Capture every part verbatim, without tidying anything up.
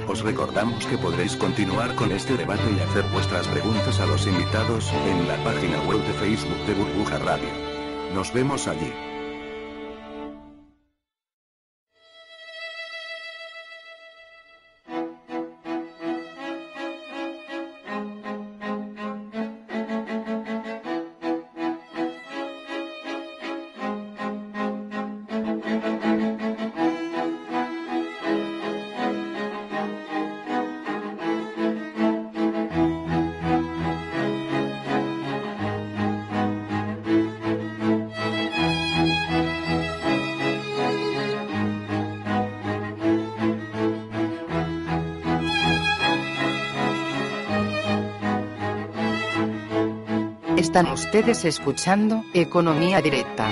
Os recordamos que podréis continuar con este debate y hacer vuestras preguntas a los invitados en la página web de Facebook de Burbuja Radio. Nos vemos allí. Están ustedes escuchando Economía Directa.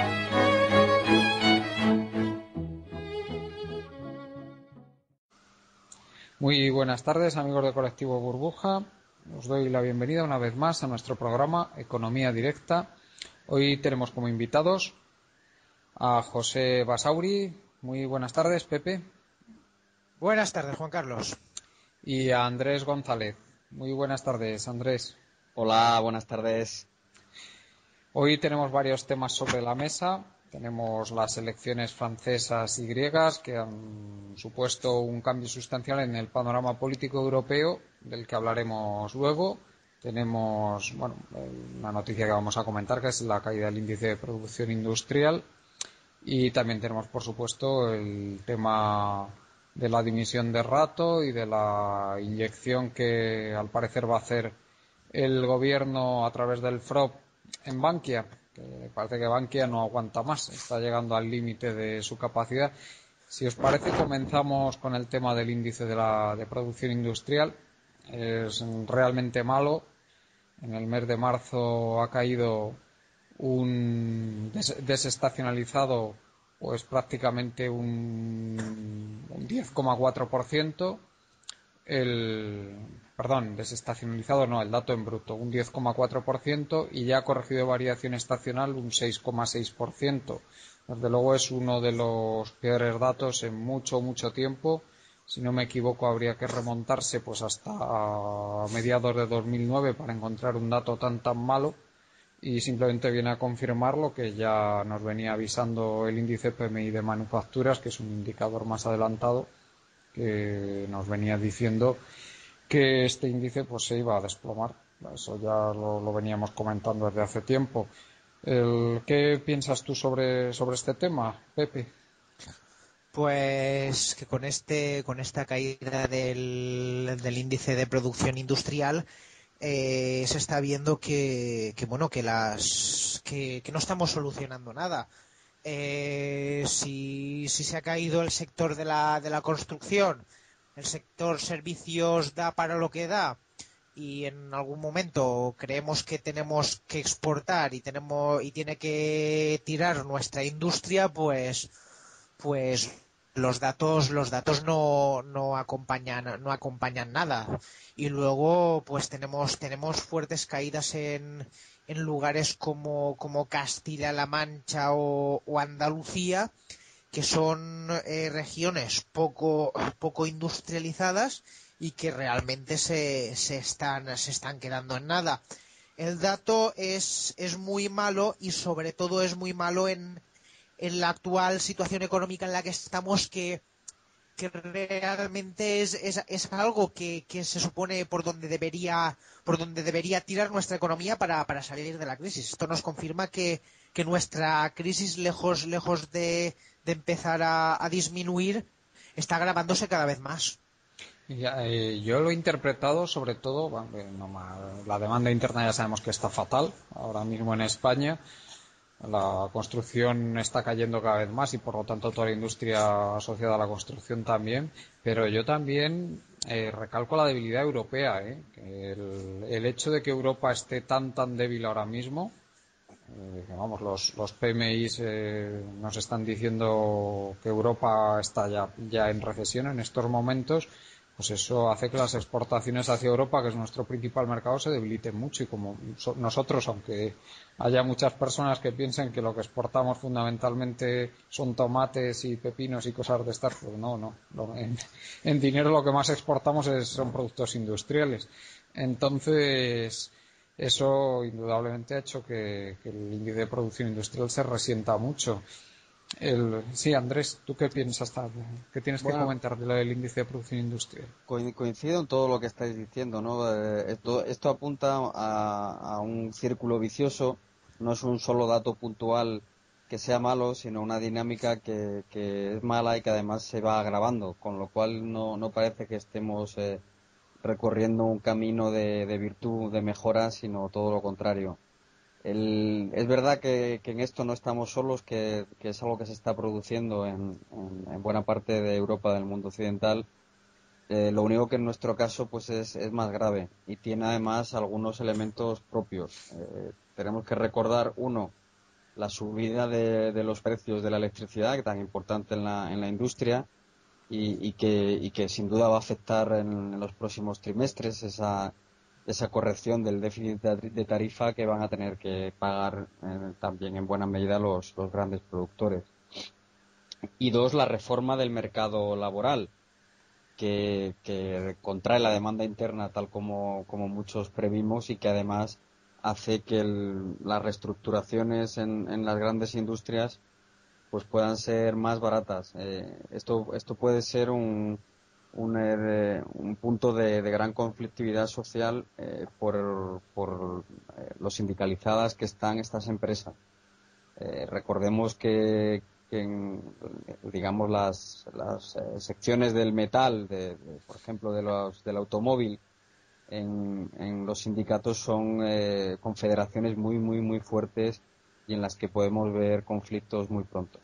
Muy buenas tardes, amigos de Colectivo Burbuja. Os doy la bienvenida una vez más a nuestro programa Economía Directa. Hoy tenemos como invitados a José Basauri. Muy buenas tardes, Pepe. Buenas tardes, Juan Carlos. Y a Andrés González. Muy buenas tardes, Andrés. Hola, buenas tardes. Hoy tenemos varios temas sobre la mesa. Tenemos las elecciones francesas y griegas que han supuesto un cambio sustancial en el panorama político europeo, del que hablaremos luego. Tenemos, bueno, una noticia que vamos a comentar, que es la caída del índice de producción industrial. Y también tenemos, por supuesto, el tema de la dimisión de Rato y de la inyección que al parecer va a hacer el gobierno a través del F R O P en Bankia, que parece que Bankia no aguanta más, está llegando al límite de su capacidad. Si os parece, comenzamos con el tema del índice de, la, de producción industrial. Es realmente malo. En el mes de marzo ha caído un des, desestacionalizado, pues prácticamente un, un diez coma cuatro por ciento. El Perdón, desestacionalizado no, el dato en bruto, un diez coma cuatro por ciento, y ya ha corregido variación estacional un seis coma seis por ciento. Desde luego es uno de los peores datos en mucho, mucho tiempo. Si no me equivoco, habría que remontarse pues hasta mediados de dos mil nueve para encontrar un dato tan, tan malo, y simplemente viene a confirmar lo que ya nos venía avisando el índice P M I de manufacturas, que es un indicador más adelantado, que nos venía diciendo que este índice pues se iba a desplomar. Eso ya lo, lo veníamos comentando desde hace tiempo. El, ¿Qué piensas tú sobre, sobre este tema, Pepe? Pues que con este con esta caída del, del índice de producción industrial eh, se está viendo que, que bueno que las que, que no estamos solucionando nada. Eh, si, si se ha caído el sector de la, de la construcción, el sector servicios da para lo que da, y en algún momento creemos que tenemos que exportar y tenemos y tiene que tirar nuestra industria, pues pues los datos los datos no, no acompañan no acompañan nada. Y luego pues tenemos tenemos fuertes caídas en en lugares como como Castilla-La Mancha o, o Andalucía, que son eh, regiones poco poco industrializadas y que realmente se, se están se están quedando en nada. El dato es es muy malo, y sobre todo es muy malo en en la actual situación económica en la que estamos, que que realmente es, es, es algo que, que se supone por donde debería por donde debería tirar nuestra economía para, para salir de la crisis. Esto nos confirma que, que nuestra crisis, lejos lejos de, de empezar a, a disminuir, está agravándose cada vez más. Ya, eh, yo lo he interpretado sobre todo, bueno, no, la demanda interna ya sabemos que está fatal ahora mismo en España. La construcción está cayendo cada vez más y por lo tanto toda la industria asociada a la construcción también, pero yo también eh, recalco la debilidad europea, ¿eh? el, el hecho de que Europa esté tan tan débil ahora mismo, eh, que vamos, los, los P M Is eh, nos están diciendo que Europa está ya, ya en recesión en estos momentos, pues eso hace que las exportaciones hacia Europa, que es nuestro principal mercado, se debiliten mucho. Y como nosotros, aunque haya muchas personas que piensen que lo que exportamos fundamentalmente son tomates y pepinos y cosas de estas, pues no, no. En, en dinero lo que más exportamos es, son productos industriales. Entonces, eso indudablemente ha hecho que, que el índice de producción industrial se resienta mucho. El, sí, Andrés, ¿tú qué piensas? ¿Qué tienes Bueno, que comentar de lo del índice de producción industrial? Coincido en todo lo que estáis diciendo, ¿no? Eh, esto, esto apunta a, a un círculo vicioso, no es un solo dato puntual que sea malo, sino una dinámica que, que es mala y que además se va agravando, con lo cual no, no parece que estemos eh, recorriendo un camino de, de virtud, de mejora, sino todo lo contrario. El, es verdad que, que en esto no estamos solos, que, que es algo que se está produciendo en, en, en buena parte de Europa, del mundo occidental. Eh, lo único que en nuestro caso pues es, es más grave y tiene además algunos elementos propios. Eh, tenemos que recordar, uno, la subida de, de los precios de la electricidad, que tan importante en la, en la industria y, y, que, y que sin duda va a afectar en, en los próximos trimestres esa esa corrección del déficit de tarifa que van a tener que pagar eh, también en buena medida los, los grandes productores. Y dos, la reforma del mercado laboral, que, que contrae la demanda interna tal como, como muchos previmos y que además hace que el, las reestructuraciones en, en las grandes industrias pues puedan ser más baratas. Eh, esto, esto puede ser un Un, eh, un punto de, de gran conflictividad social eh, por, por eh, lo sindicalizadas que están estas empresas. Eh, recordemos que, que en, digamos las, las eh, secciones del metal, de, de, por ejemplo, de los, del automóvil, en, en los sindicatos son eh, confederaciones muy, muy, muy fuertes y en las que podemos ver conflictos muy pronto.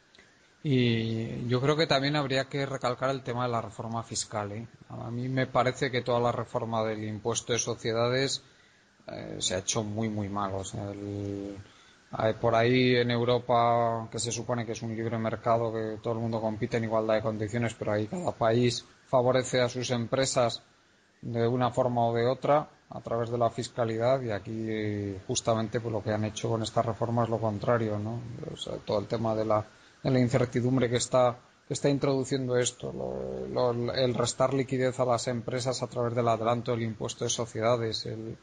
Y yo creo que también habría que recalcar el tema de la reforma fiscal, ¿eh? A mí me parece que toda la reforma del impuesto de sociedades eh, se ha hecho muy, muy mal. O sea, el, hay por ahí en Europa, que se supone que es un libre mercado, que todo el mundo compite en igualdad de condiciones, pero ahí cada país favorece a sus empresas de una forma o de otra a través de la fiscalidad, y aquí justamente pues lo que han hecho con esta reforma es lo contrario, ¿no? O sea, todo el tema de la en la incertidumbre que está que está introduciendo esto, lo, lo, el restar liquidez a las empresas a través del adelanto del impuesto de sociedades, el,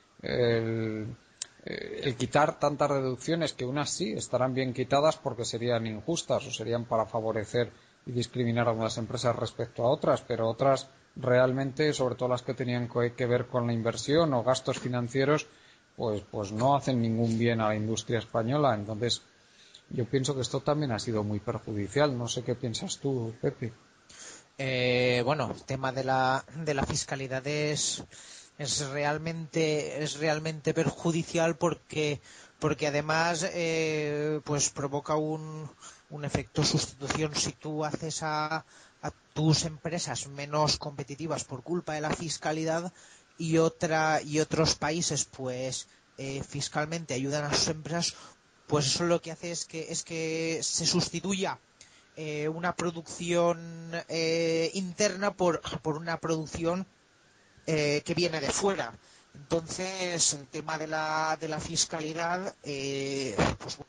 el, el quitar tantas reducciones que unas sí estarán bien quitadas porque serían injustas o serían para favorecer y discriminar a unas empresas respecto a otras, pero otras realmente, sobre todo las que tenían que ver con la inversión o gastos financieros, pues, pues no hacen ningún bien a la industria española. Entonces, yo pienso que esto también ha sido muy perjudicial. No sé qué piensas tú, Pepe. Eh, bueno, el tema de la, de la fiscalidad es, es realmente es realmente perjudicial porque porque además eh, pues provoca un, un efecto sustitución. Si tú haces a, a tus empresas menos competitivas por culpa de la fiscalidad y otra y otros países pues eh, fiscalmente ayudan a sus empresas, pues eso lo que hace es que es que se sustituya eh, una producción eh, interna por, por una producción eh, que viene de fuera. Entonces, el tema de la, de la fiscalidad, eh, pues...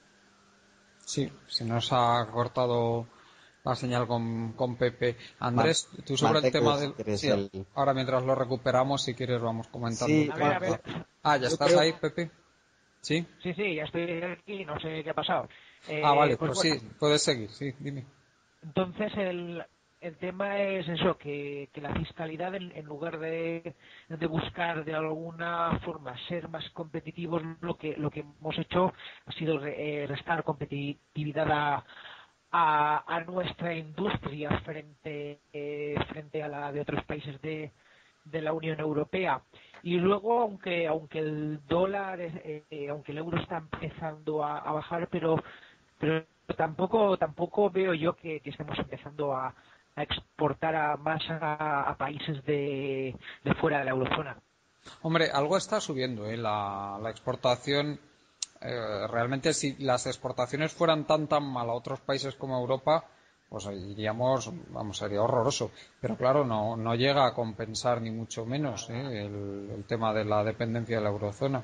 Sí, se nos ha cortado la señal con, con Pepe. Andrés, tú sobre el tema del... Sí, el... ahora mientras lo recuperamos, si quieres, vamos comentando. Sí, a ver, a ver. Ah, ¿ya Yo estás creo... ahí, Pepe? ¿Sí? Sí, sí, ya estoy aquí, no sé qué ha pasado. Eh, ah, vale, pues, pues bueno, sí, puedes seguir, sí, dime. Entonces, el, el tema es eso, que, que la fiscalidad, en, en lugar de, de buscar de alguna forma ser más competitivos, lo que lo que hemos hecho ha sido re, eh, restar competitividad a, a, a nuestra industria frente eh, frente a la de otros países de, de la Unión Europea. Y luego, aunque aunque el dólar, eh, aunque el euro está empezando a, a bajar, pero pero tampoco tampoco veo yo que, que estemos empezando a, a exportar a más a, a países de, de fuera de la eurozona. Hombre, algo está subiendo, ¿eh? La, la exportación. Eh, realmente, si las exportaciones fueran tan tan mal a otros países como Europa, pues iríamos, vamos, sería horroroso. Pero claro, no, no llega a compensar ni mucho menos ¿eh? el, el tema de la dependencia de la eurozona.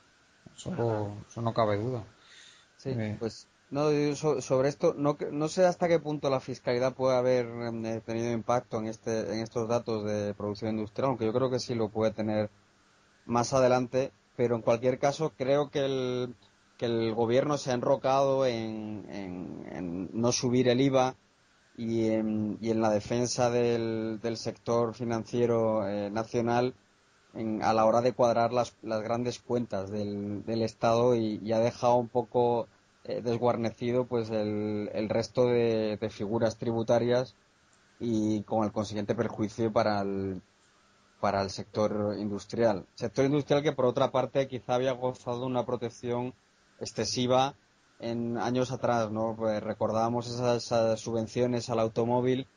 Eso, eso no cabe duda. Sí, Eh, pues no, yo so- sobre esto no que- no sé hasta qué punto la fiscalidad puede haber eh, tenido impacto en este en estos datos de producción industrial, aunque yo creo que sí lo puede tener más adelante, pero en cualquier caso creo que el que el gobierno se ha enrocado en, en, en no subir el IVA y en, y en la defensa del, del sector financiero eh, nacional en- a la hora de cuadrar las, las grandes cuentas del, del Estado y, y ha dejado un poco eh, desguarnecido pues el, el resto de, de figuras tributarias y con el consiguiente perjuicio para el, para el sector industrial. Sector industrial que por otra parte quizá había gozado de una protección excesiva en años atrás, ¿no? Pues recordábamos esas, esas subvenciones al automóvil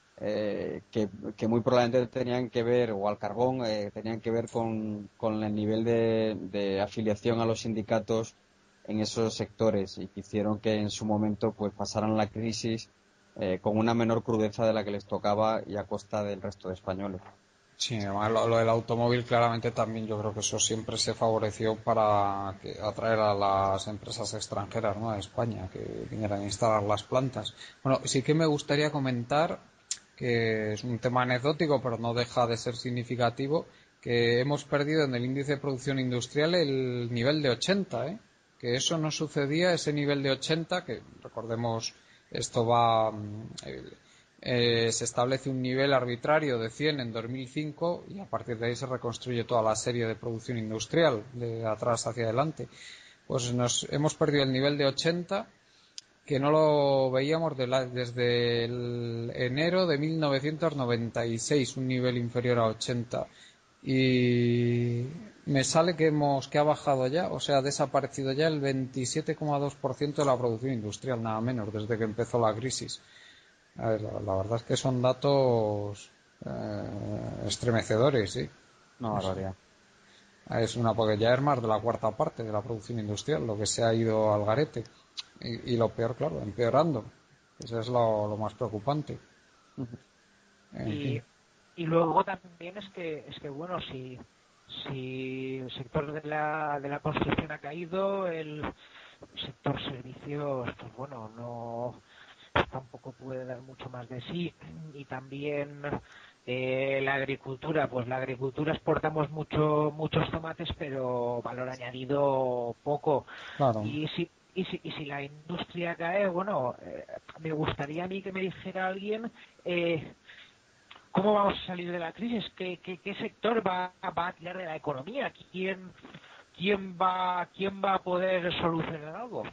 eh, que, que muy probablemente tenían que ver, o al carbón, eh, tenían que ver con, con el nivel de, de afiliación a los sindicatos en esos sectores y que hicieron que en su momento pues pasaran la crisis eh, con una menor crudeza de la que les tocaba y a costa del resto de españoles. Sí, además lo, lo del automóvil claramente también yo creo que eso siempre se favoreció para que- atraer a las empresas extranjeras, ¿no? A España, que vinieran a instalar las plantas. Bueno, sí que me gustaría comentar que es un tema anecdótico, pero no deja de ser significativo, que hemos perdido en el índice de producción industrial el nivel de ochenta, ¿eh? Que eso no sucedía, ese nivel de ochenta, que recordemos, esto va, mm, eh, eh, se establece un nivel arbitrario de cien en dos mil cinco y a partir de ahí se reconstruye toda la serie de producción industrial de atrás hacia adelante. Pues nos hemos perdido el nivel de ochenta, que no lo veíamos de la- desde el enero de mil novecientos noventa y seis, un nivel inferior a ochenta. Y me sale que hemos que ha bajado ya, o sea, ha desaparecido ya el veintisiete coma dos por ciento de la producción industrial, nada menos, desde que empezó la crisis. A ver, la, la verdad es que son datos eh, estremecedores, sí. Una No sé. barbaridad. Es una, porque ya es más de la cuarta parte de la producción industrial, lo que se ha ido al garete. Y, y lo peor, claro, empeorando. Eso es lo, lo más preocupante. En Y, fin. y luego también es que, es que bueno, si, si el sector de la, de la construcción ha caído, el sector servicios, pues bueno, no tampoco puede dar mucho más de sí. Y también eh, la agricultura, pues la agricultura exportamos mucho, muchos tomates, pero valor añadido poco. Claro. Y si y si, y si la industria cae, bueno, eh, me gustaría a mí que me dijera alguien eh, ¿cómo vamos a salir de la crisis? ¿Qué, qué, qué sector va, va a tirar de la economía? ¿Quién, quién, va, ¿Quién va a poder solucionar algo?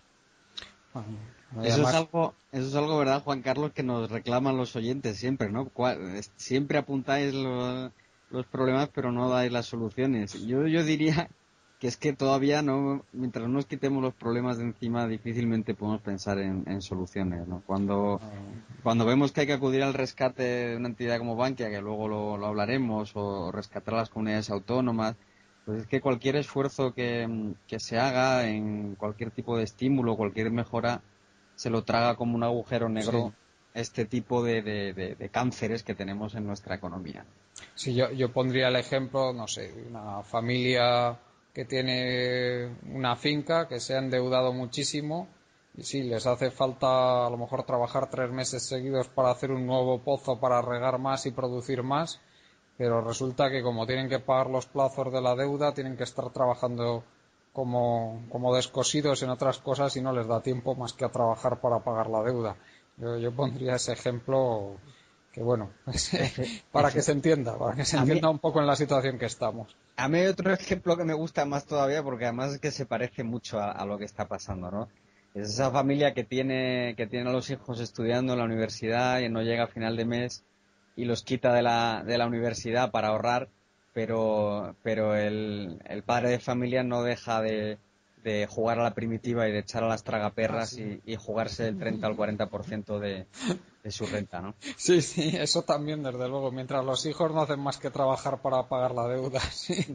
Y Eso es además, algo, eso es algo, ¿verdad, Juan Carlos, que nos reclaman los oyentes siempre, ¿no? Cuál- es- Siempre apuntáis lo- los problemas, pero no dais las soluciones. Yo, yo diría que es que todavía no, mientras no nos quitemos los problemas de encima, difícilmente podemos pensar en, en soluciones, ¿no? Cuando, cuando vemos que hay que acudir al rescate de una entidad como Bankia, que luego lo, lo hablaremos, o rescatar a las comunidades autónomas, pues es que cualquier esfuerzo que, que se haga en cualquier tipo de estímulo, cualquier mejora, se lo traga como un agujero sí. negro este tipo de, de, de, de cánceres que tenemos en nuestra economía. Sí, yo, yo pondría el ejemplo, no sé, de una familia que tiene una finca, que se ha endeudado muchísimo y sí, les hace falta a lo mejor trabajar tres meses seguidos para hacer un nuevo pozo para regar más y producir más, pero resulta que como tienen que pagar los plazos de la deuda, tienen que estar trabajando como, como descosidos en otras cosas y no les da tiempo más que a trabajar para pagar la deuda. Yo, yo pondría ese ejemplo que bueno, Efe, para que efe. se entienda, para que se A mí, entienda un poco en la situación que estamos. a mí hay otro ejemplo que me gusta más todavía porque además es que se parece mucho a, a lo que está pasando, ¿no? Es esa familia que tiene, que tiene a los hijos estudiando en la universidad y no llega a final de mes y los quita de la, de la universidad para ahorrar, pero, pero el, el padre de familia no deja de, de jugar a la primitiva y de echar a las Ah, tragaperras sí. y, y jugarse el treinta al cuarenta por ciento de, de su renta, ¿no? Sí, sí, eso también, desde luego, mientras los hijos no hacen más que trabajar para pagar la deuda, sí.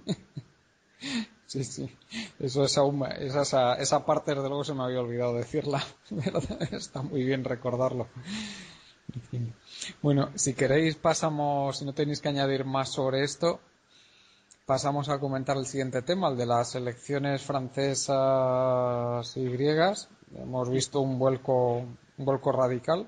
Sí, sí, eso es aún, esa, esa, esa parte desde luego se me había olvidado decirla, pero está muy bien recordarlo. En fin. Bueno, si queréis pasamos, si no tenéis que añadir más sobre esto, pasamos a comentar el siguiente tema, el de las elecciones francesas y griegas. Hemos visto un vuelco, un vuelco radical.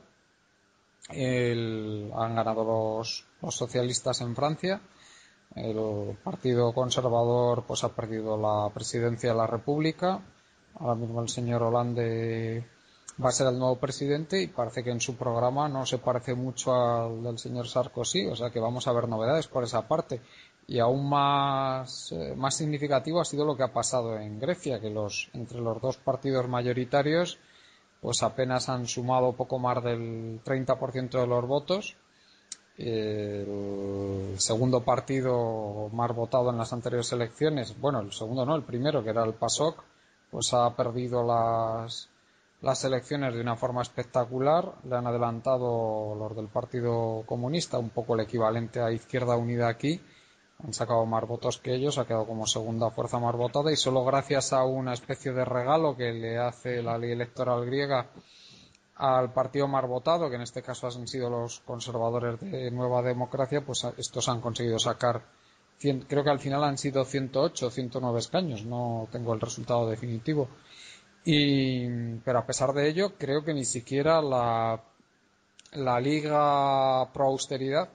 El, han ganado los, los socialistas en Francia. El Partido Conservador pues ha perdido la presidencia de la República. Ahora mismo el señor Hollande va a ser el nuevo presidente y parece que en su programa no se parece mucho al del señor Sarkozy, o sea que vamos a ver novedades por esa parte. Y aún más, eh, más significativo ha sido lo que ha pasado en Grecia, que los entre los dos partidos mayoritarios pues apenas han sumado poco más del treinta por ciento de los votos. El segundo partido más votado en las anteriores elecciones, bueno, el segundo no, el primero, que era el PASOK, pues ha perdido las, las elecciones de una forma espectacular. Le han adelantado los del Partido Comunista, un poco el equivalente a Izquierda Unida aquí. Han sacado más votos que ellos, ha quedado como segunda fuerza más votada y solo gracias a una especie de regalo que le hace la ley electoral griega al partido más votado, que en este caso han sido los conservadores de Nueva Democracia, pues estos han conseguido sacar, cien, creo que al final han sido ciento ocho o ciento nueve escaños, no tengo el resultado definitivo. Y, pero a pesar de ello, creo que ni siquiera la, la Liga Pro Austeridad,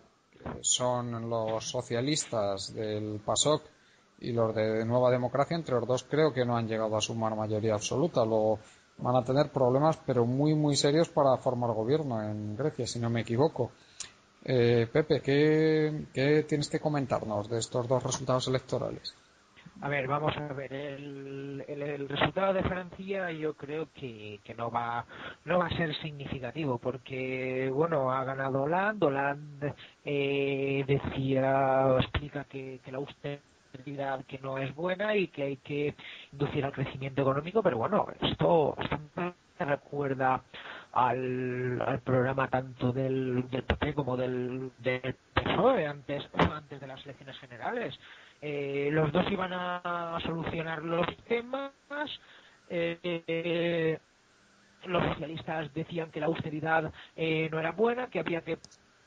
son los socialistas del PASOK y los de Nueva Democracia, entre los dos creo que no han llegado a sumar mayoría absoluta. Luego van a tener problemas, pero muy muy serios para formar gobierno en Grecia, si no me equivoco. Eh, Pepe, ¿qué, ¿qué tienes que comentarnos de estos dos resultados electorales? A ver, vamos a ver, el, el, el resultado de Francia yo creo que, que no va no va a ser significativo porque, bueno, ha ganado Hollande, Hollande eh, decía, explica que, que la austeridad que no es buena y que hay que inducir al crecimiento económico, pero bueno, esto, esto me recuerda al, al programa tanto del, del P P como del, del P S O E antes, antes de las elecciones generales. Eh, los dos iban a solucionar los temas. Eh, eh, los socialistas decían que la austeridad eh, no era buena, que había que,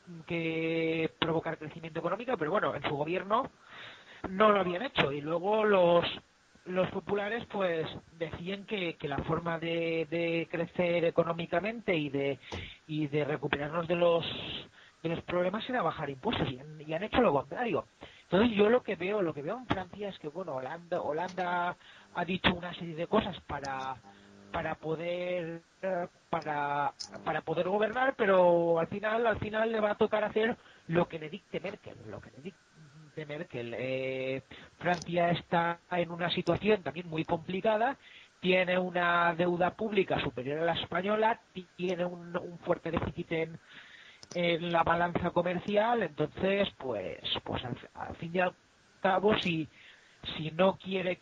que provocar crecimiento económico, pero bueno, en su gobierno no lo habían hecho. Y luego los los populares pues decían que, que la forma de, de crecer económicamente y de y de recuperarnos de los de los problemas era bajar impuestos y han, y han hecho lo contrario. Entonces yo lo que veo, lo que veo en Francia es que bueno, Holanda, Holanda ha dicho una serie de cosas para para poder para para poder gobernar, pero al final al final le va a tocar hacer lo que le dicte Merkel, lo que le dicte Merkel. Eh, Francia está en una situación también muy complicada. Tiene una deuda pública superior a la española, tiene un, un fuerte déficit en en la balanza comercial, entonces pues pues al, al fin y al cabo si si no quiere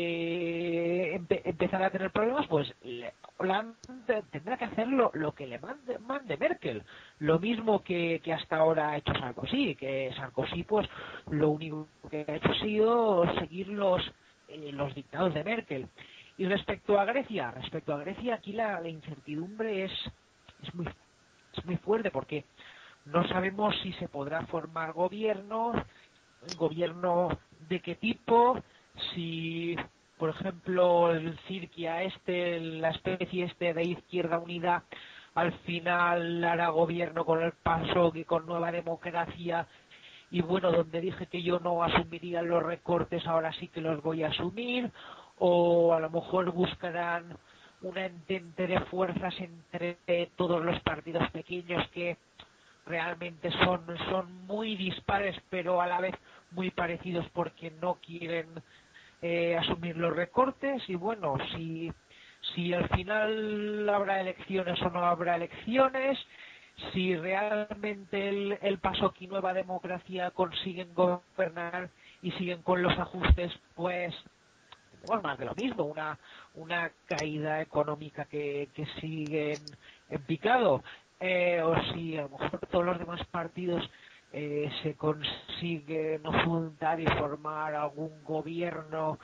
que empe, empezar a tener problemas, pues Hollande tendrá que hacer lo, lo que le mande, mande Merkel, lo mismo que, que hasta ahora ha hecho Sarkozy, que Sarkozy pues lo único que ha hecho ha sido seguir los eh, los dictados de Merkel. Y respecto a Grecia, respecto a Grecia aquí la, la incertidumbre es es muy es muy fuerte porque no sabemos si se podrá formar gobierno, gobierno de qué tipo, si, por ejemplo, el Cirquia este, la especie este de Izquierda Unida, al final hará gobierno con el PASOK y con Nueva Democracia, y bueno, donde dije que yo no asumiría los recortes, ahora sí que los voy a asumir, o a lo mejor buscarán una entente de fuerzas entre todos los partidos pequeños que realmente son son muy dispares pero a la vez muy parecidos porque no quieren eh, asumir los recortes. Y bueno, si si al final habrá elecciones o no habrá elecciones, si realmente el, el PASOK y Nueva Democracia consiguen gobernar y siguen con los ajustes, pues bueno, más de lo mismo, una una caída económica que, que sigue en, en picado, eh, o si a lo mejor todos los demás partidos eh, se consiguen juntar y formar algún gobierno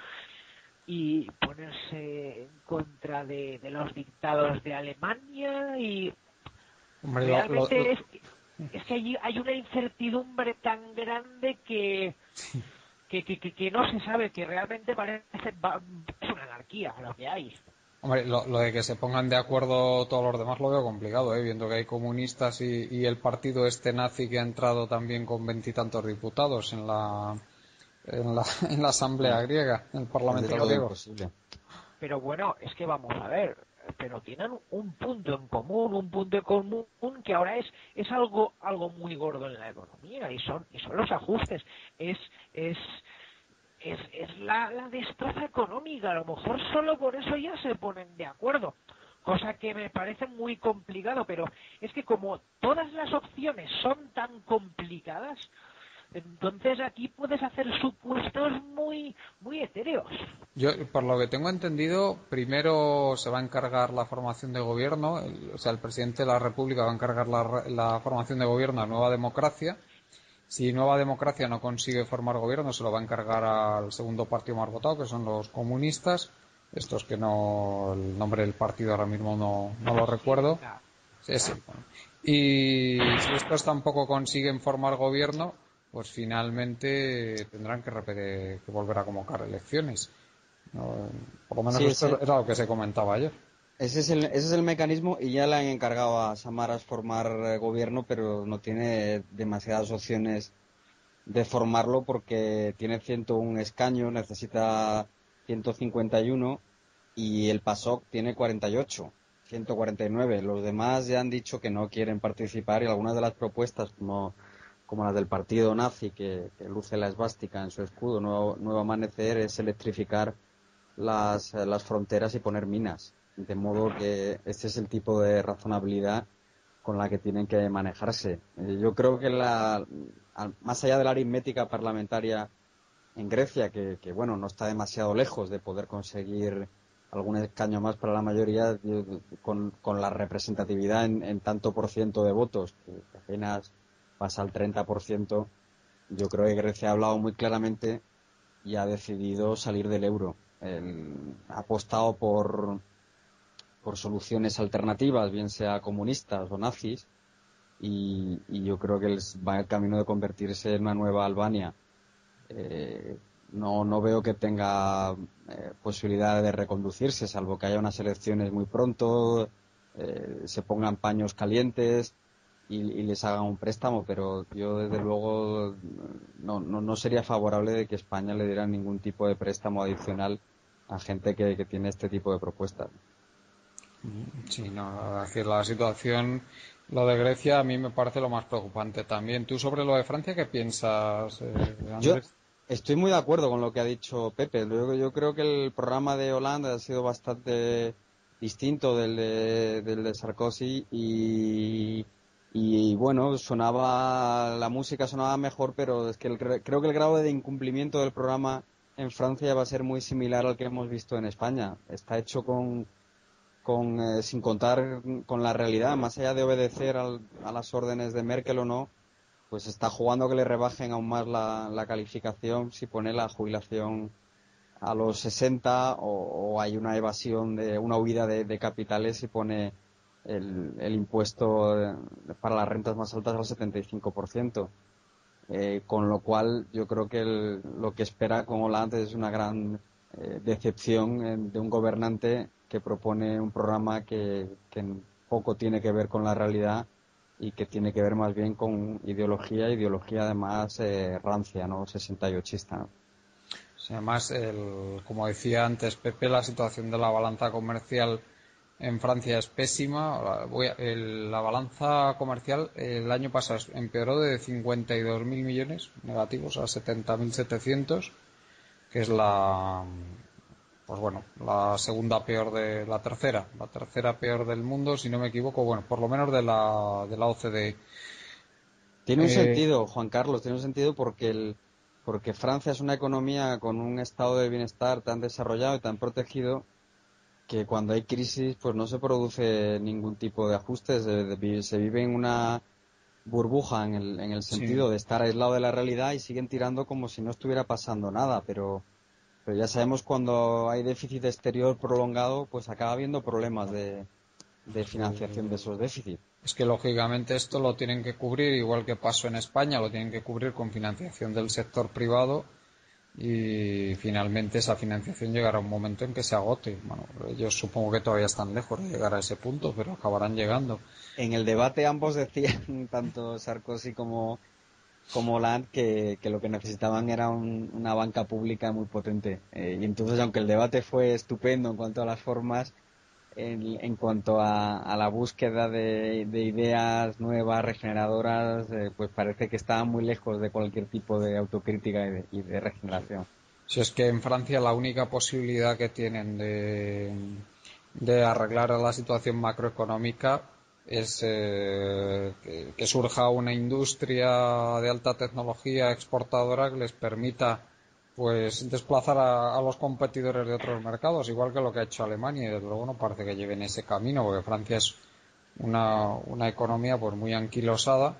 y ponerse en contra de, de los dictados de Alemania. Y Hombre, lo- Realmente lo- es, es que hay, hay una incertidumbre tan grande que, que, que, que- que no se sabe, que realmente parece va- es una anarquía lo que hay. Hombre, lo, lo de que se pongan de acuerdo todos los demás lo veo complicado, ¿eh? Viendo que hay comunistas y, y el partido este nazi que ha entrado también con veintitantos diputados en la, en la, en la asamblea griega, en el Es parlamento desde luego griego. imposible. Pero bueno, es que vamos a ver, pero tienen un punto en común, un punto en común que ahora es es algo algo muy gordo en la economía y son y son los ajustes, es es es, es la, la destroza económica, a lo mejor solo por eso ya se ponen de acuerdo, cosa que me parece muy complicado, pero es que como todas las opciones son tan complicadas, entonces aquí puedes hacer supuestos muy muy etéreos. Yo, por lo que tengo entendido, primero se va a encargar la formación de gobierno, el- o sea, el presidente de la República va a encargar la, re- la formación de gobierno a Nueva Democracia. Si Nueva Democracia no consigue formar gobierno, se lo va a encargar al segundo partido más votado, que son los comunistas. Estos que no, el nombre del partido ahora mismo no, no lo recuerdo. Sí, sí, bueno. Y si estos tampoco consiguen formar gobierno, pues finalmente tendrán que, repetir, que volver a convocar elecciones. No, por lo menos Sí, esto ese, era lo que se comentaba ayer. ese es el, ese es el mecanismo y ya le han encargado a Samaras formar eh, gobierno, pero no tiene demasiadas opciones de formarlo porque tiene ciento uno escaños, necesita ciento cincuenta y uno y el PASOK tiene cuarenta y ocho, ciento cuarenta y nueve. Los demás ya han dicho que no quieren participar y algunas de las propuestas, como, como las del partido nazi, que, que luce la esvástica en su escudo, Nuevo, Nuevo Amanecer, es electrificar las, las fronteras y poner minas. De modo que este es el tipo de razonabilidad con la que tienen que manejarse. Eh, Yo creo que la, al- más allá de la aritmética parlamentaria en Grecia, que, que, bueno, no está demasiado lejos de poder conseguir algún escaño más para la mayoría, yo- con, con la representatividad en, en tanto por ciento de votos, que apenas pasa al treinta por ciento, yo creo que Grecia ha hablado muy claramente y ha decidido salir del euro. El- ha apostado por, por soluciones alternativas, bien sea comunistas o nazis, y, y yo creo que les va el camino de convertirse en una nueva Albania. Eh, no, no veo que tenga eh, posibilidad de reconducirse, salvo que haya unas elecciones muy pronto, eh, se pongan paños calientes y, y les hagan un préstamo, pero yo desde luego no, no, no sería favorable de que España le diera ningún tipo de préstamo adicional a gente que, que tiene este tipo de propuestas. Sí, no, la verdad es que la situación, lo de Grecia a mí me parece lo más preocupante también. ¿Tú sobre lo de Francia qué piensas, eh, Yo Andrés? estoy muy de acuerdo con lo que ha dicho Pepe. Yo, yo creo que el programa de Hollande ha sido bastante distinto del de, del de Sarkozy y, y, bueno, sonaba, la música sonaba mejor, pero es que el- creo que el grado de incumplimiento del programa en Francia va a ser muy similar al que hemos visto en España. Está hecho con, con eh, sin contar con la realidad, más allá de obedecer al- a las órdenes de Merkel o no, pues está jugando a que le rebajen aún más la, la calificación si pone la jubilación a los sesenta o, o hay una evasión de una huida de, de capitales y pone el, el impuesto eh, para las rentas más altas al setenta y cinco por ciento. Eh, con lo cual yo creo que el- lo que espera con Hollande es una gran eh, decepción eh, de un gobernante que propone un programa que, que poco tiene que ver con la realidad y que tiene que ver más bien con ideología, ideología además eh, rancia, ¿no? sesenta y ochista, ¿no? Sí, además, el, como decía antes Pepe, la situación de la balanza comercial en Francia es pésima. La, voy a- el- la balanza comercial el año pasado empeoró de cincuenta y dos mil millones negativos a setenta mil setecientos, que es la, pues bueno, la segunda peor de la tercera, la tercera peor del mundo, si no me equivoco, bueno, por lo menos de la, de la O C D E. Tiene un Eh, sentido, Juan Carlos, tiene un sentido porque el, porque Francia es una economía con un estado de bienestar tan desarrollado y tan protegido que cuando hay crisis pues no se produce ningún tipo de ajustes, de- de- se vive en una burbuja en el, en el sí, sentido de estar aislado de la realidad y siguen tirando como si no estuviera pasando nada, pero, pero ya sabemos cuando hay déficit exterior prolongado pues acaba habiendo problemas de, de financiación de sí. esos déficits. Es que lógicamente esto lo tienen que cubrir, igual que pasó en España, lo tienen que cubrir con financiación del sector privado y finalmente esa financiación llegará a un momento en que se agote. Bueno, yo supongo que todavía están lejos de llegar a ese punto, pero acabarán llegando. En el debate ambos decían, tanto Sarkozy como, como Hollande, que, que lo que necesitaban era un- una banca pública muy potente. Eh, y entonces, aunque el debate fue estupendo en cuanto a las formas, en, en cuanto a, a la búsqueda de, de ideas nuevas, regeneradoras, eh, pues parece que estaban muy lejos de cualquier tipo de autocrítica y de, y de regeneración. Si es que en Francia la única posibilidad que tienen de, de arreglar la situación macroeconómica es eh, que, que surja una industria de alta tecnología exportadora que les permita pues desplazar a, a los competidores de otros mercados, igual que lo que ha hecho Alemania, y desde luego no parece que lleven ese camino, porque Francia es una, una economía pues muy anquilosada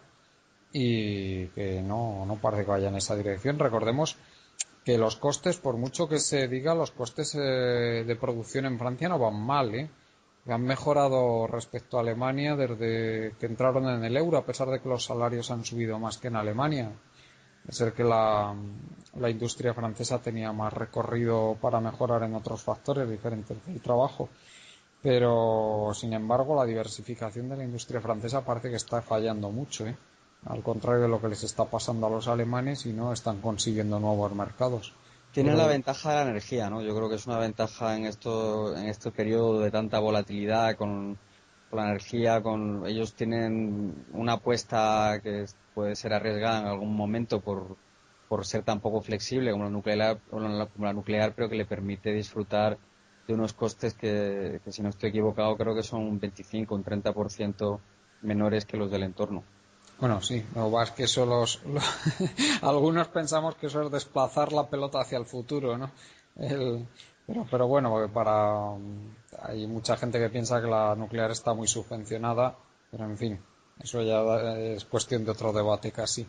y que no, no parece que vaya en esa dirección. Recordemos que los costes, por mucho que se diga, los costes eh, de producción en Francia no van mal, ¿eh? Han mejorado respecto a Alemania desde que entraron en el euro, a pesar de que los salarios han subido más que en Alemania. Es ser que la, la industria francesa tenía más recorrido para mejorar en otros factores diferentes del trabajo. Pero, sin embargo, la diversificación de la industria francesa parece que está fallando mucho, ¿eh? Al contrario de lo que les está pasando a los alemanes y no están consiguiendo nuevos mercados. Tienen la Pero, ventaja de la energía, ¿no? Yo creo que es una ventaja en esto, en este periodo de tanta volatilidad con, con la energía, con ellos tienen una apuesta que es- puede ser arriesgada en algún momento por, por ser tan poco flexible como la nuclear, como la, como la nuclear, pero que le permite disfrutar de unos costes que, que, si no estoy equivocado, creo que son un veinticinco, un treinta por ciento menores que los del entorno. bueno, sí, lo que pasa es que eso los, lo- algunos pensamos que eso es desplazar la pelota hacia el futuro, ¿no? El- pero, pero bueno, porque para, hay mucha gente que piensa que la nuclear está muy subvencionada, pero en fin, eso ya es cuestión de otro debate casi.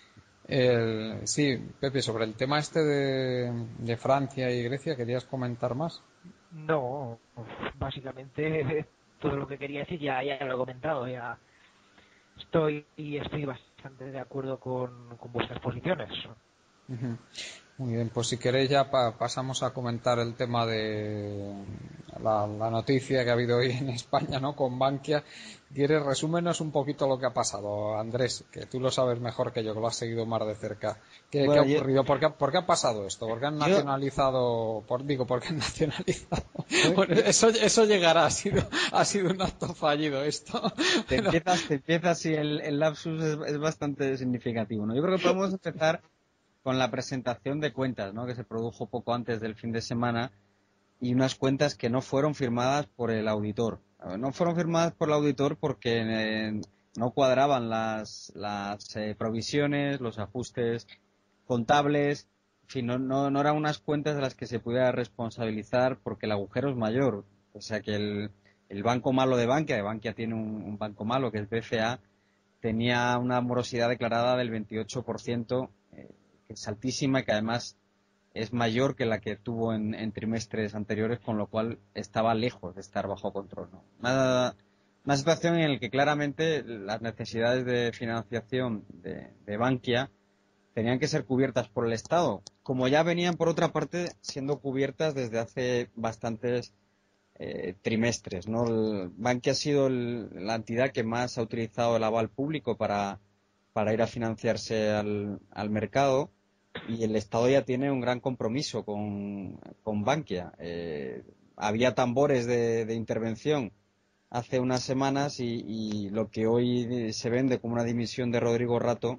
El, sí, Pepe, sobre el tema este de, de Francia y Grecia, ¿querías comentar más? No, básicamente todo lo que quería decir ya, ya lo he comentado, ya estoy y estoy bastante de acuerdo con, con vuestras posiciones. Ujú. Muy bien, pues si queréis ya pa- pasamos a comentar el tema de la, la noticia que ha habido hoy en España, ¿no? Con Bankia. ¿Quieres resúmenos un poquito lo que ha pasado, Andrés? Que tú lo sabes mejor que yo, que lo has seguido más de cerca. ¿Qué, qué ha Bueno, yo, ocurrido? ¿Por qué, ha- por qué ha pasado esto? ¿Por qué han yo nacionalizado? Por, digo, ¿por qué han nacionalizado? Pues, Bueno, yo- eso, eso llegará, ha sido, ha sido un acto fallido esto. te Pero, empiezas, te empiezas y el, el lapsus es, es bastante significativo, ¿no? Yo creo que podemos empezar con la presentación de cuentas, ¿no? Que se produjo poco antes del fin de semana y unas cuentas que no fueron firmadas por el auditor. No fueron firmadas por el auditor porque eh, no cuadraban las, las eh, provisiones, los ajustes contables, en fin, no, no, no eran unas cuentas de las que se pudiera responsabilizar porque el agujero es mayor. O sea que el, el banco malo de Bankia, de Bankia tiene un, un banco malo que es B C A, tenía una morosidad declarada del veintiocho por ciento, eh, que es altísima y que además es mayor que la que tuvo en, en trimestres anteriores, con lo cual estaba lejos de estar bajo control, ¿no? Una, una situación en la que claramente las necesidades de financiación de, de Bankia tenían que ser cubiertas por el Estado, como ya venían por otra parte siendo cubiertas desde hace bastantes eh, trimestres, ¿no? El Bankia ha sido el- la entidad que más ha utilizado el aval público para, para ir a financiarse al, al mercado y el Estado ya tiene un gran compromiso con, con Bankia. Eh, había tambores de, de intervención hace unas semanas y, y lo que hoy se vende como una dimisión de Rodrigo Rato,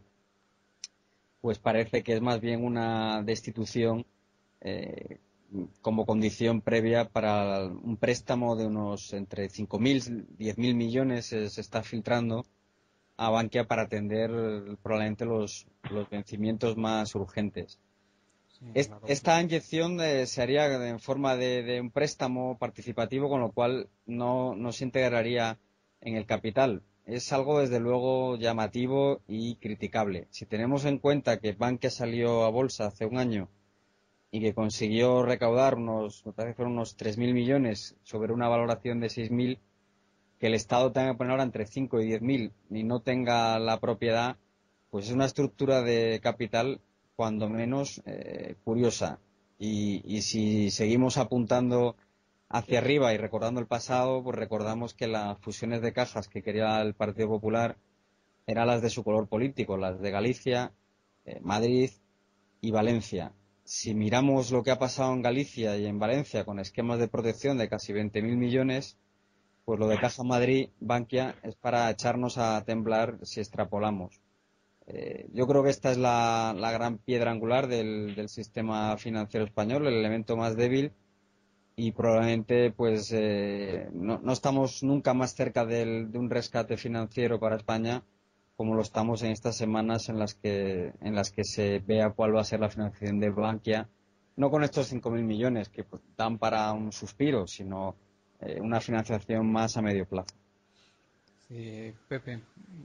pues parece que es más bien una destitución eh, como condición previa para un préstamo de unos entre cinco mil y diez mil millones eh, se está filtrando a Bankia para atender eh, probablemente los, los vencimientos más urgentes. sí, Es- claro. Esta inyección eh, se haría en forma de, de un préstamo participativo, con lo cual no, no se integraría en el capital. Es algo, desde luego, llamativo y criticable. Si tenemos en cuenta que Bankia salió a bolsa hace un año y que consiguió recaudar unos, me parece que fueron unos tres mil millones sobre una valoración de seis mil, que el Estado tenga que poner ahora entre cinco y diez mil y no tenga la propiedad, pues es una estructura de capital cuando menos eh, curiosa. Y, y si seguimos apuntando hacia arriba y recordando el pasado, pues recordamos que las fusiones de cajas que quería el Partido Popular eran las de su color político, las de Galicia, eh, Madrid y Valencia. Si miramos lo que ha pasado en Galicia y en Valencia con esquemas de protección de casi veinte mil millones, pues lo de Caja Madrid, Bankia, es para echarnos a temblar si extrapolamos. Eh, yo creo que esta es la, la gran piedra angular del, del sistema financiero español, el elemento más débil, y probablemente pues eh, no, no estamos nunca más cerca del, de un rescate financiero para España como lo estamos en estas semanas en las que en las que se vea cuál va a ser la financiación de Bankia, no con estos cinco mil millones que pues, dan para un suspiro, sino eh, una financiación más a medio plazo. Sí, Pepe.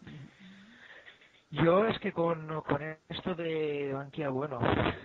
Yo es que con, con esto de Bankia, bueno,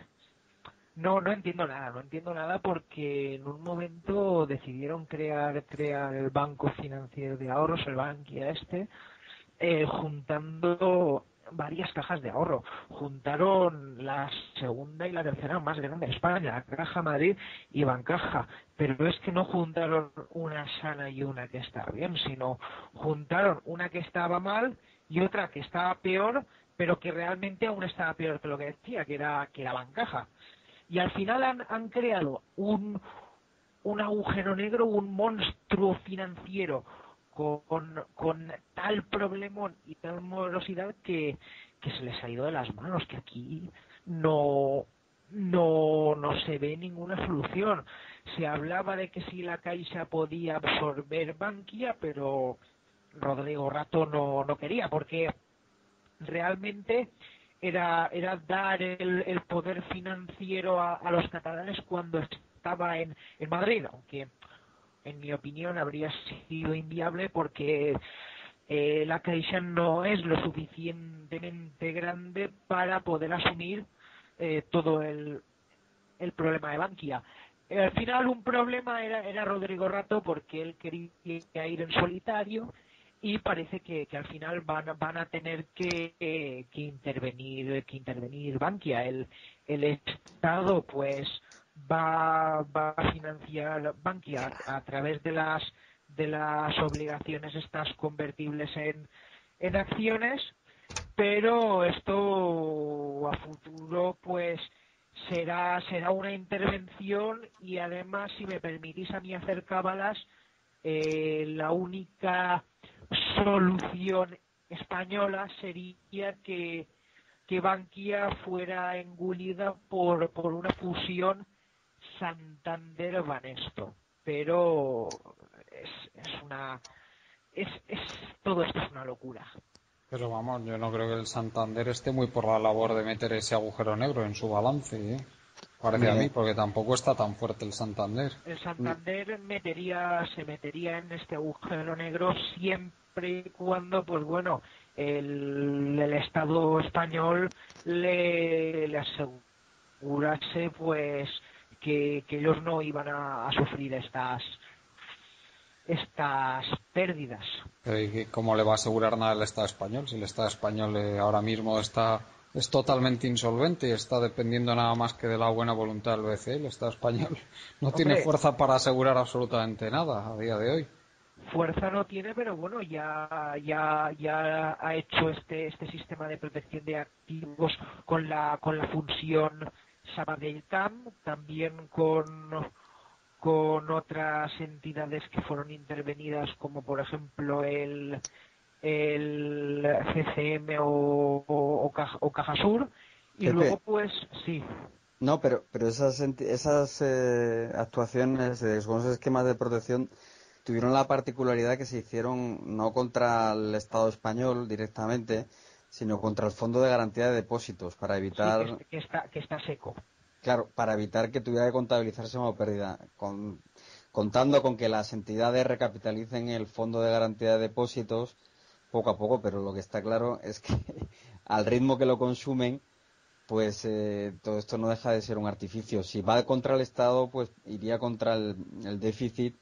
no no entiendo nada, no entiendo nada porque en un momento decidieron crear crear el Banco Financiero de Ahorros, el Bankia este, eh, juntando varias cajas de ahorro. Juntaron la segunda y la tercera más grande de España, Caja Madrid y Bancaja, pero es que no juntaron una sana y una que estaba bien, sino juntaron una que estaba mal y otra que estaba peor, pero que realmente aún estaba peor que lo que decía, que era que era Bancaja. Y al final han, han creado un, un agujero negro, un monstruo financiero con, con tal problemón y tal morosidad que, que se les ha ido de las manos, que aquí no, no, no se ve ninguna solución. Se hablaba de que si la Caixa podía absorber Bankia, pero Rodrigo Rato no, no quería, porque realmente era, era dar el, el poder financiero a, a los catalanes cuando estaba en, en Madrid, aunque en mi opinión habría sido inviable porque eh, la Caixa no es lo suficientemente grande para poder asumir eh, todo el, el problema de Bankia. Eh, al final un problema era, era Rodrigo Rato porque él quería ir en solitario y parece que, que al final van, van a tener que, eh, que intervenir que intervenir Bankia. El, el Estado pues va, va a financiar Bankia a, a través de las de las obligaciones estas convertibles en, en acciones, pero esto a futuro pues será será una intervención y además, si me permitís a mí hacer cábalas, eh, la única solución española sería que que Bankia fuera engulida por por una fusión Santander-Banesto, pero es, es una es, es todo esto es una locura. Pero vamos, yo no creo que el Santander esté muy por la labor de meter ese agujero negro en su balance, ¿eh? Parece a mí, porque tampoco está tan fuerte el Santander. El Santander metería se metería en este agujero negro siempre y cuando, pues bueno, el, el Estado español le, le asegurase pues que, que ellos no iban a, a sufrir estas estas pérdidas. Pero ¿y cómo le va a asegurar nada el Estado español? Si el Estado español eh, ahora mismo está es totalmente insolvente y está dependiendo nada más que de la buena voluntad del B C E. El Estado español no Hombre, tiene fuerza para asegurar absolutamente nada a día de hoy. Fuerza no tiene, pero bueno, ya ya ya ha hecho este este sistema de protección de activos con la con la fusión Sabadell-Camp, también con con otras entidades que fueron intervenidas, como por ejemplo el el C C M o, o, o, Caja, o Cajasur, y Pepe. luego pues sí. No, pero pero esas enti- esas eh, actuaciones, eh, esos esquemas de protección tuvieron la particularidad que se hicieron no contra el Estado español directamente, sino contra el Fondo de Garantía de Depósitos, para evitar, Sí, que, que está que está seco. claro, para evitar que tuviera que contabilizarse como pérdida, con- contando con que las entidades recapitalicen el Fondo de Garantía de Depósitos poco a poco, pero lo que está claro es que al ritmo que lo consumen, pues eh, todo esto no deja de ser un artificio. Si va contra el Estado, pues iría contra el, el déficit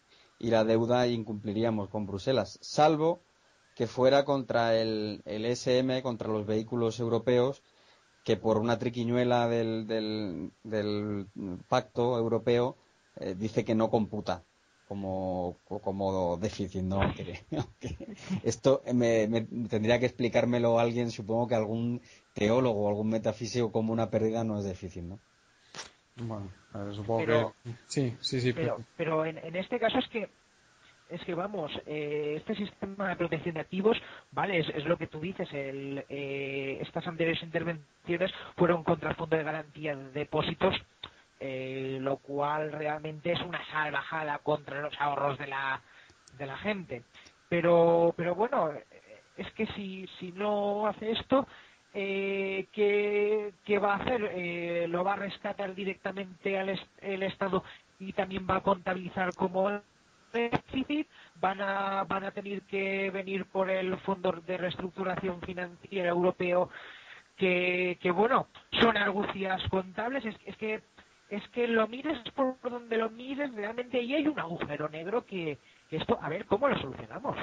y la deuda incumpliríamos con Bruselas, salvo que fuera contra el, el E S M, contra los vehículos europeos, que por una triquiñuela del, del, del pacto europeo eh, dice que no computa como, como déficit, ¿no? Que, que esto me, me tendría que explicármelo alguien, supongo que algún teólogo o algún metafísico, como una pérdida no es déficit, ¿no? Bueno, eh, supongo Pero- que... Sí, sí, sí. Pero, pero en, en este caso es que es que vamos, eh, este sistema de protección de activos, vale, es, es lo que tú dices, el, eh, estas anteriores intervenciones fueron contra el Fondo de Garantía de Depósitos, eh, lo cual realmente es una salvajada contra los ahorros de la de la gente. Pero, pero bueno, eh, es que si si no hace esto, eh, ¿qué, qué va a hacer? Eh, ¿Lo va a rescatar directamente al est- el Estado y también va a contabilizar como déficit? ¿Van a, van a tener que venir por el Fondo de Reestructuración Financiera Europeo? Que, que bueno, son argucias contables. Es, es que es que lo mires por donde lo mires, realmente ahí hay un agujero negro que, que esto, a ver, ¿cómo lo solucionamos?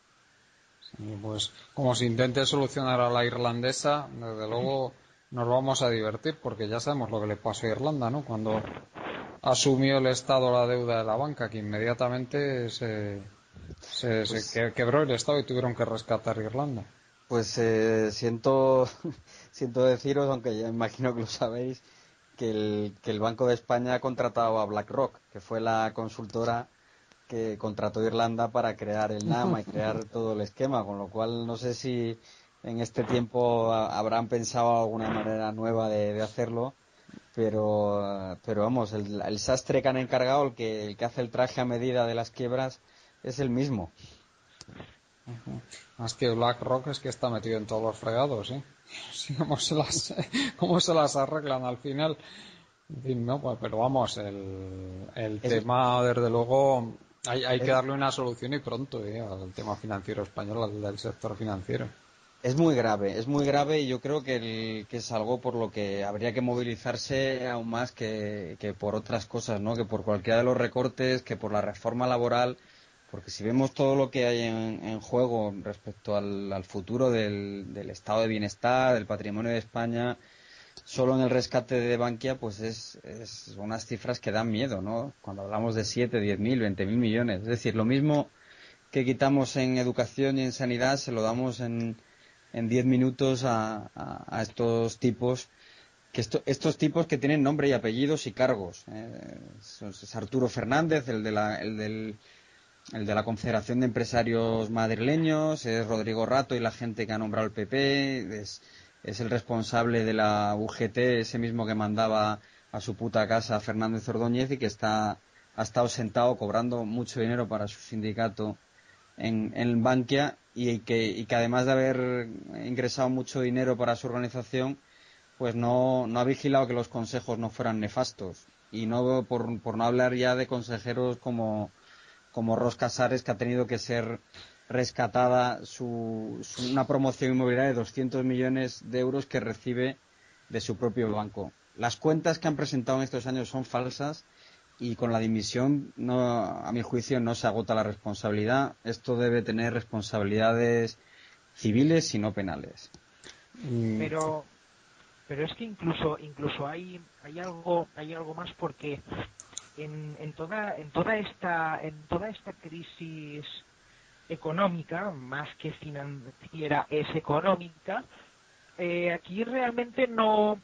Sí, pues como se intente solucionar a la irlandesa, desde luego nos vamos a divertir, porque ya sabemos lo que le pasó a Irlanda, ¿no? Cuando asumió el Estado la deuda de la banca, que inmediatamente se, se, Pues, se que- quebró el Estado y tuvieron que rescatar Irlanda. pues eh, siento, siento deciros, aunque ya imagino que lo sabéis, que el, que el Banco de España ha contratado a BlackRock, que fue la consultora que contrató Irlanda para crear el NAMA y crear todo el esquema, con lo cual no sé si en este tiempo a- habrán pensado alguna manera nueva de, de hacerlo, pero, pero vamos, el, el sastre que han encargado, el que, el que hace el traje a medida de las quiebras, es el mismo. Más que BlackRock es que está metido en todos los fregados, ¿eh? Sí, ¿Cómo se las, cómo se las arreglan al final? En fin, no, pues, pero vamos, el, el Es, tema, desde luego, hay, hay que es, darle una solución y pronto, ¿eh? Al tema financiero español, al del sector financiero. es muy grave, es muy grave y yo creo que, el- que es algo por lo que habría que movilizarse aún más que, que por otras cosas, ¿no? Que por cualquiera de los recortes, que por la reforma laboral, porque si vemos todo lo que hay en, en juego respecto al, al futuro del, del estado de bienestar, del patrimonio de España, solo en el rescate de Bankia, pues es, es unas cifras que dan miedo, ¿no? Cuando hablamos de siete, diez mil, veinte mil millones. Es decir, lo mismo que quitamos en educación y en sanidad, se lo damos en, en diez minutos a, a, a estos tipos, que esto, estos tipos que tienen nombre y apellidos y cargos. ¿eh? Es, es Arturo Fernández, el de la, el del, el de la Confederación de Empresarios Madrileños, es Rodrigo Rato y la gente que ha nombrado el P P, es, es el responsable de la U G T, ese mismo que mandaba a su puta casa a Fernández Ordóñez y que está, ha estado sentado cobrando mucho dinero para su sindicato en, en Bankia y que, y que además de haber ingresado mucho dinero para su organización, pues no, no ha vigilado que los consejos no fueran nefastos. Y no por, por no hablar ya de consejeros como, como Ros Casares, que ha tenido que ser rescatada su, su- una promoción inmobiliaria de doscientos millones de euros que recibe de su propio banco. Las cuentas que han presentado en estos años son falsas y con la dimisión, no, a mi juicio, no se agota la responsabilidad. Esto debe tener responsabilidades civiles y no penales. Y, Pero pero es que incluso incluso hay hay algo hay algo más, porque en, en toda en toda esta en toda esta crisis económica, más que financiera, es económica. Eh, aquí realmente no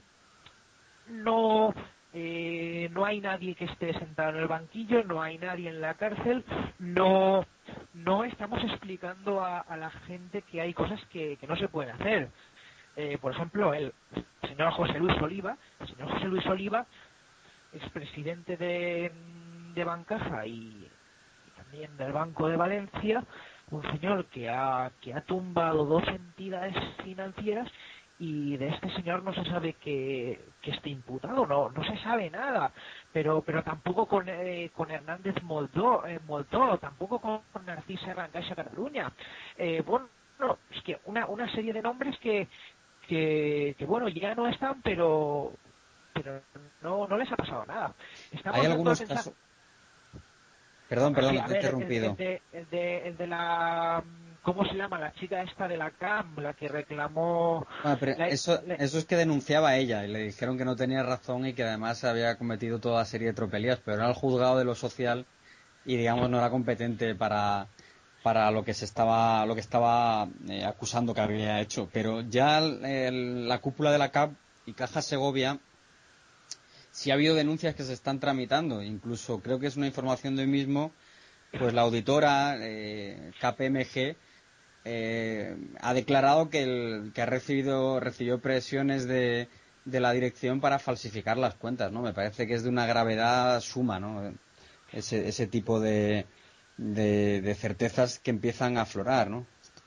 no eh, no hay nadie que esté sentado en el banquillo, no hay nadie en la cárcel, no no estamos explicando a, a la gente que hay cosas que, que no se pueden hacer. Eh, por ejemplo, el señor José Luis Oliva, el señor José Luis Oliva, expresidente de, de Bancaja y, y también del Banco de Valencia, un señor que ha que ha tumbado dos entidades financieras, y de este señor no se sabe que, que esté imputado, no no se sabe nada, pero pero tampoco con eh, con Hernández Moldó, eh, Moltó, tampoco con Narcisa Rancaixa Cataluña. Eh, bueno, no, es que una una serie de nombres que que, que bueno, ya no están, pero pero no no les ha pasado nada. Hay Estamos dando a algunos pensar. casos, Perdón, perdón, Sí, te he ver, interrumpido. El, el, de, el, de, el de la... ¿Cómo se llama? La chica esta de la C A M, la que reclamó... Ah, pero la, eso, la... eso es que denunciaba a ella y le dijeron que no tenía razón y que además había cometido toda serie de tropelías, pero era el juzgado de lo social y digamos no era competente para, para lo que se estaba, lo que estaba eh, acusando que había hecho. Pero ya el, el, la cúpula de la C A P y Caja Segovia sí ha habido denuncias que se están tramitando, incluso creo que es una información de hoy mismo, pues la auditora eh, K P M G Eh, ha declarado que, el, que ha recibido recibió presiones de, de la dirección para falsificar las cuentas, ¿no? Me parece que es de una gravedad suma, ¿no? Ese, ese tipo de, de, de certezas que empiezan a aflorar, ¿no?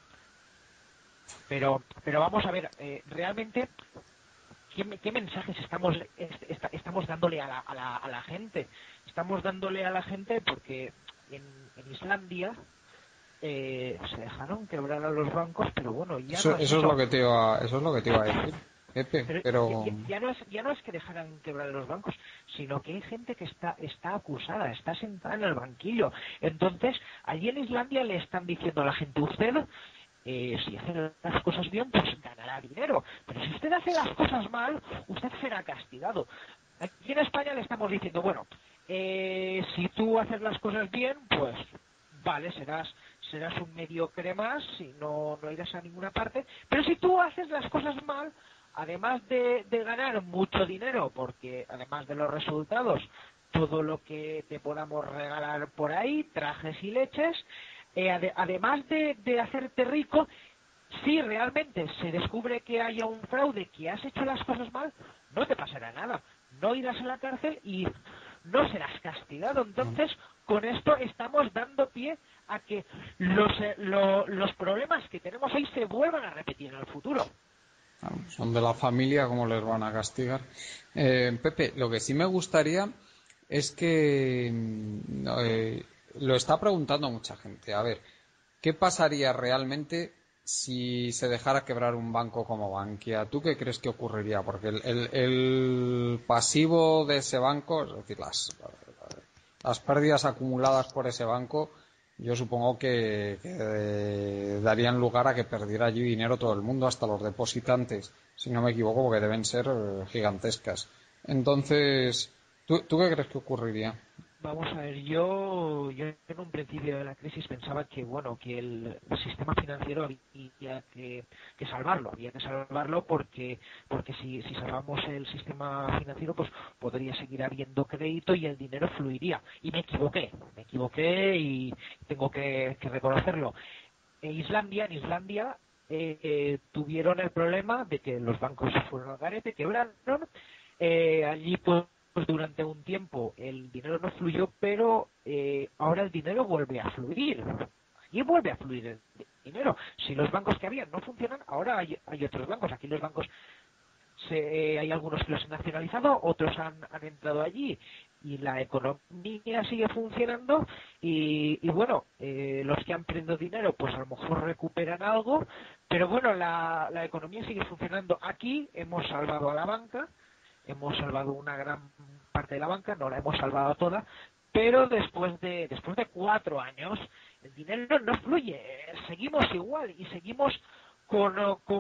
Pero, pero vamos a ver, eh, realmente, ¿qué, ¿qué mensajes estamos est, est, estamos dándole a la, a, la, a la gente? Estamos dándole a la gente porque en, en Islandia Eh, se dejaron quebrar a los bancos, pero bueno, ya eso, no es eso eso. es lo que te iba, eso es lo que te iba a decir, Pepe, pero, pero... Ya, ya, no es, ya no es que dejaran quebrar a los bancos, sino que hay gente que está, está acusada, está sentada en el banquillo. Entonces, allí en Islandia le están diciendo a la gente, usted, eh, si hace las cosas bien, pues ganará dinero. Pero si usted hace las cosas mal, usted será castigado. Aquí en España le estamos diciendo, bueno, eh, si tú haces las cosas bien, pues vale, serás serás un mediocre más y no, no irás a ninguna parte, pero si tú haces las cosas mal, además de, de ganar mucho dinero, porque además de los resultados, todo lo que te podamos regalar por ahí, trajes y leches, eh, ade, además de, de hacerte rico, si realmente se descubre que haya un fraude, que has hecho las cosas mal, no te pasará nada, no irás a la cárcel y no serás castigado. Entonces, con esto estamos dando pie a que los, eh, lo, los problemas que tenemos hoy se vuelvan a repetir en el futuro. Son de la familia, ¿cómo les van a castigar? Eh, Pepe, lo que sí me gustaría es que eh, lo está preguntando mucha gente. A ver, ¿qué pasaría realmente si se dejara quebrar un banco como Bankia? ¿Tú qué crees que ocurriría? Porque el, el, el pasivo de ese banco, es decir, las, las pérdidas acumuladas por ese banco, yo supongo que, que eh, darían lugar a que perdiera allí dinero todo el mundo, hasta los depositantes, si no me equivoco, porque deben ser eh, gigantescas. Entonces, ¿tú, ¿tú qué crees que ocurriría? Vamos a ver, yo, yo en un principio de la crisis pensaba que, bueno, que el, el sistema financiero había que, que salvarlo, había que salvarlo porque, porque si, si salvamos el sistema financiero, pues podría seguir habiendo crédito y el dinero fluiría. Y me equivoqué, me equivoqué y tengo que, que reconocerlo. En Islandia, en Islandia eh, eh, tuvieron el problema de que los bancos se fueron al garete, quebraron, eh, allí pues pues durante un tiempo el dinero no fluyó, pero eh, ahora el dinero vuelve a fluir. Y vuelve a fluir el dinero. Si los bancos que habían no funcionan, ahora hay, hay otros bancos. Aquí los bancos, se, eh, hay algunos que los han nacionalizado, otros han, han entrado allí. Y la economía sigue funcionando. Y, y bueno, eh, los que han perdido dinero, pues a lo mejor recuperan algo. Pero bueno, la, la economía sigue funcionando. Aquí hemos salvado a la banca. Hemos salvado una gran parte de la banca, no la hemos salvado toda, pero después de después de cuatro años el dinero no fluye, seguimos igual y seguimos con,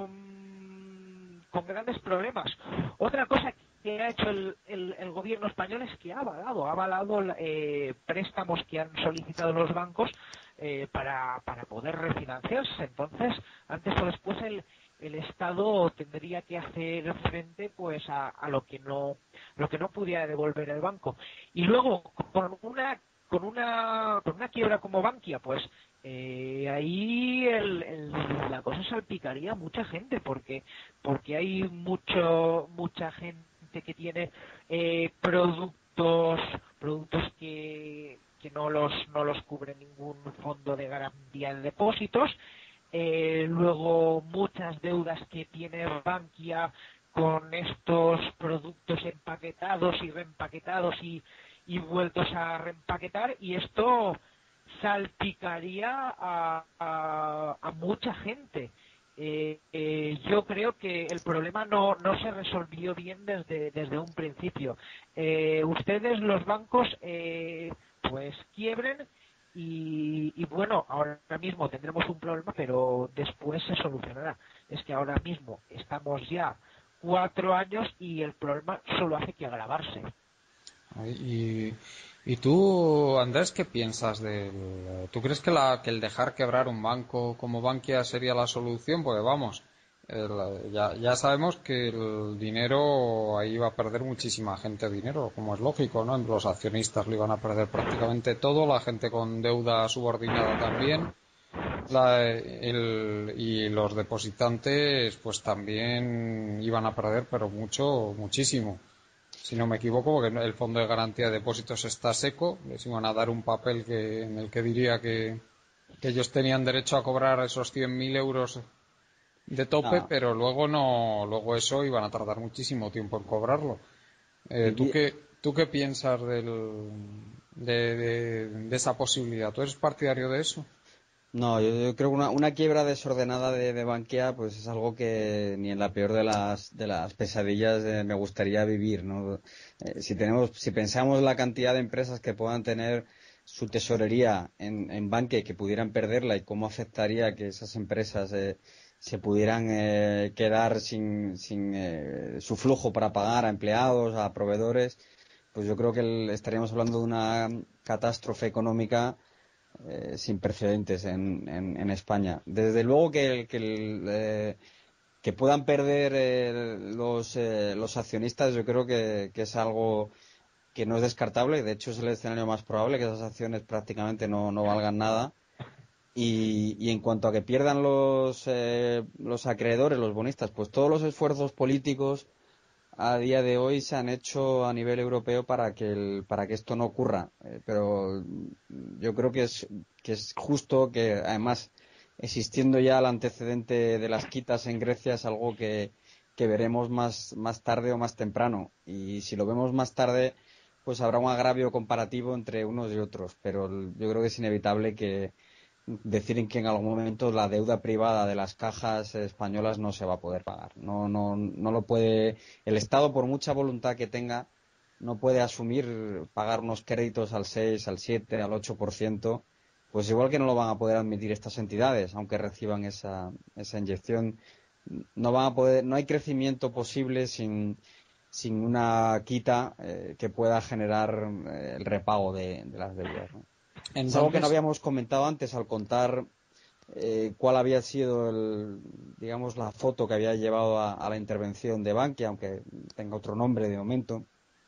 con, con grandes problemas. Otra cosa que ha hecho el, el, el gobierno español es que ha avalado, ha avalado eh, préstamos que han solicitado los bancos eh, para, para poder refinanciarse. Entonces, antes o después el el Estado tendría que hacer frente pues a, a lo que no lo que no pudiera devolver el banco. Y luego con una con una con una quiebra como Bankia, pues eh, ahí el, el, la cosa salpicaría a mucha gente porque porque hay mucho mucha gente que tiene eh, productos productos que que no los no los cubre ningún fondo de garantía de depósitos. Eh, luego muchas deudas que tiene Bankia con estos productos empaquetados y reempaquetados y, y vueltos a reempaquetar, y esto salpicaría a, a, a mucha gente. Eh, eh, yo creo que el problema no, no se resolvió bien desde, desde un principio. Eh, ustedes, los bancos, eh, pues quiebren y, y bueno, ahora mismo tendremos un problema, pero después se solucionará. Es que ahora mismo estamos ya cuatro años y el problema solo hace que agravarse. Y, y tú, Andrés, ¿qué piensas del... ¿Tú crees que, la, que el dejar quebrar un banco como Bankia sería la solución? Porque vamos, el- ya, ya sabemos que el dinero, ahí va a perder muchísima gente dinero, como es lógico, ¿no? Los accionistas lo iban a perder prácticamente todo, la gente con deuda subordinada también, la- el- y los depositantes pues también iban a perder, pero mucho, muchísimo. Si no me equivoco, porque el Fondo de Garantía de Depósitos está seco, les iban a dar un papel que, en el que diría que, que ellos tenían derecho a cobrar esos cien mil euros de tope, No, pero luego no, luego eso iban a tardar muchísimo tiempo en cobrarlo. Eh, ¿tú vivi- qué, tú qué piensas del, de, de, de esa posibilidad? ¿Tú eres partidario de eso? no, yo, yo creo que una, una quiebra desordenada de, de Bankia pues es algo que ni en la peor de las de las pesadillas eh, me gustaría vivir, ¿no? Eh, si tenemos, si pensamos la cantidad de empresas que puedan tener su tesorería en, en Bankia y que pudieran perderla y cómo afectaría que esas empresas eh, se pudieran eh, quedar sin, sin eh, su flujo para pagar a empleados, a proveedores, pues yo creo que el- estaríamos hablando de una catástrofe económica eh, sin precedentes en, en, en España. Desde luego que, que, el, eh, que puedan perder eh, los, eh, los accionistas, yo creo que, que es algo que no es descartable. De hecho, es el escenario más probable, que esas acciones prácticamente no, no valgan nada. Y, y en cuanto a que pierdan los, eh, los acreedores, los bonistas, pues todos los esfuerzos políticos a día de hoy se han hecho a nivel europeo para que el- para que esto no ocurra. Eh, pero yo creo que es que es justo que además existiendo ya el antecedente de las quitas en Grecia es algo que, que veremos más más tarde o más temprano. Y si lo vemos más tarde, pues habrá un agravio comparativo entre unos y otros. Pero el- yo creo que es inevitable que decir en que en algún momento la deuda privada de las cajas españolas no se va a poder pagar. No, no, no lo puede, el Estado, por mucha voluntad que tenga, no puede asumir pagar unos créditos al seis, al siete, al ocho por ciento, pues igual que no lo van a poder admitir estas entidades, aunque reciban esa, esa inyección, no van a poder, no hay crecimiento posible sin, sin una quita eh, que pueda generar eh, el repago de, de las deudas, ¿no? Es algo que no Entonces, habíamos comentado antes al contar eh, cuál había sido el, digamos, la foto que había llevado a, a la intervención de Bankia, aunque tenga otro nombre de momento.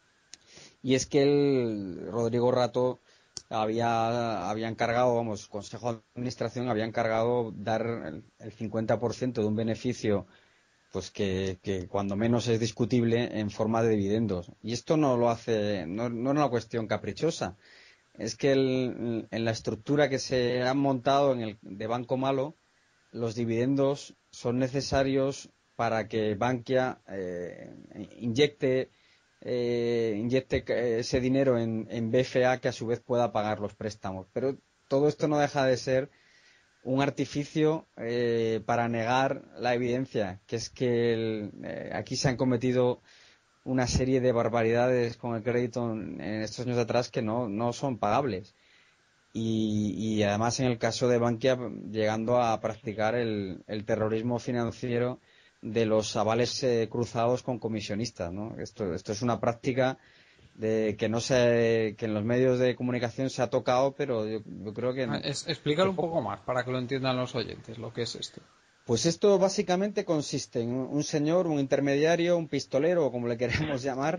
Y es que el Rodrigo Rato había, había encargado, vamos, Consejo de Administración había encargado dar el, el cincuenta por ciento de un beneficio, pues que, que cuando menos es discutible en forma de dividendos. Y esto no lo hace, no, no es una cuestión caprichosa. Es que el- en la estructura que se han montado en el de Banco Malo, los dividendos son necesarios para que Bankia eh, inyecte, eh, inyecte eh, ese dinero en, en B F A que a su vez pueda pagar los préstamos. Pero todo esto no deja de ser un artificio eh, para negar la evidencia, que es que el- eh, aquí se han cometido una serie de barbaridades con el crédito en, en estos años atrás que no, no son pagables. Y, y además en el caso de Bankia llegando a practicar el, el terrorismo financiero de los avales eh, cruzados con comisionistas, ¿no? Esto, esto es una práctica de que no se, que en los medios de comunicación se ha tocado, pero yo, yo creo que, es, que explícalo un poco. poco más para que lo entiendan los oyentes, lo que es esto. Pues esto básicamente consiste en un un señor, un intermediario, un pistolero, o como le queremos llamar,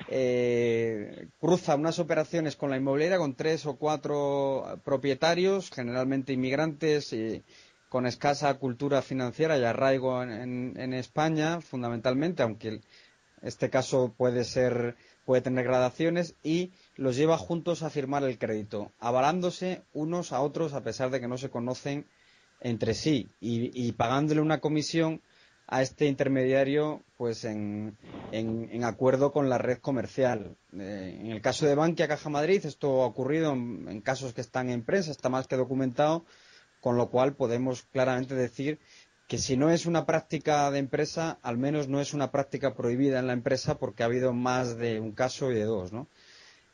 eh, cruza unas operaciones con la inmobiliaria con tres o cuatro propietarios, generalmente inmigrantes y con escasa cultura financiera y arraigo en, en- en España, fundamentalmente, aunque el- este caso puede ser, puede tener gradaciones, y los lleva juntos a firmar el crédito, avalándose unos a otros a pesar de que no se conocen entre sí y, y pagándole una comisión a este intermediario pues en, en, en acuerdo con la red comercial. Eh, en el caso de Bankia Caja Madrid esto ha ocurrido en, en casos que están en prensa, está más que documentado, con lo cual podemos claramente decir que si no es una práctica de empresa, al menos no es una práctica prohibida en la empresa porque ha habido más de un caso y de dos, ¿no?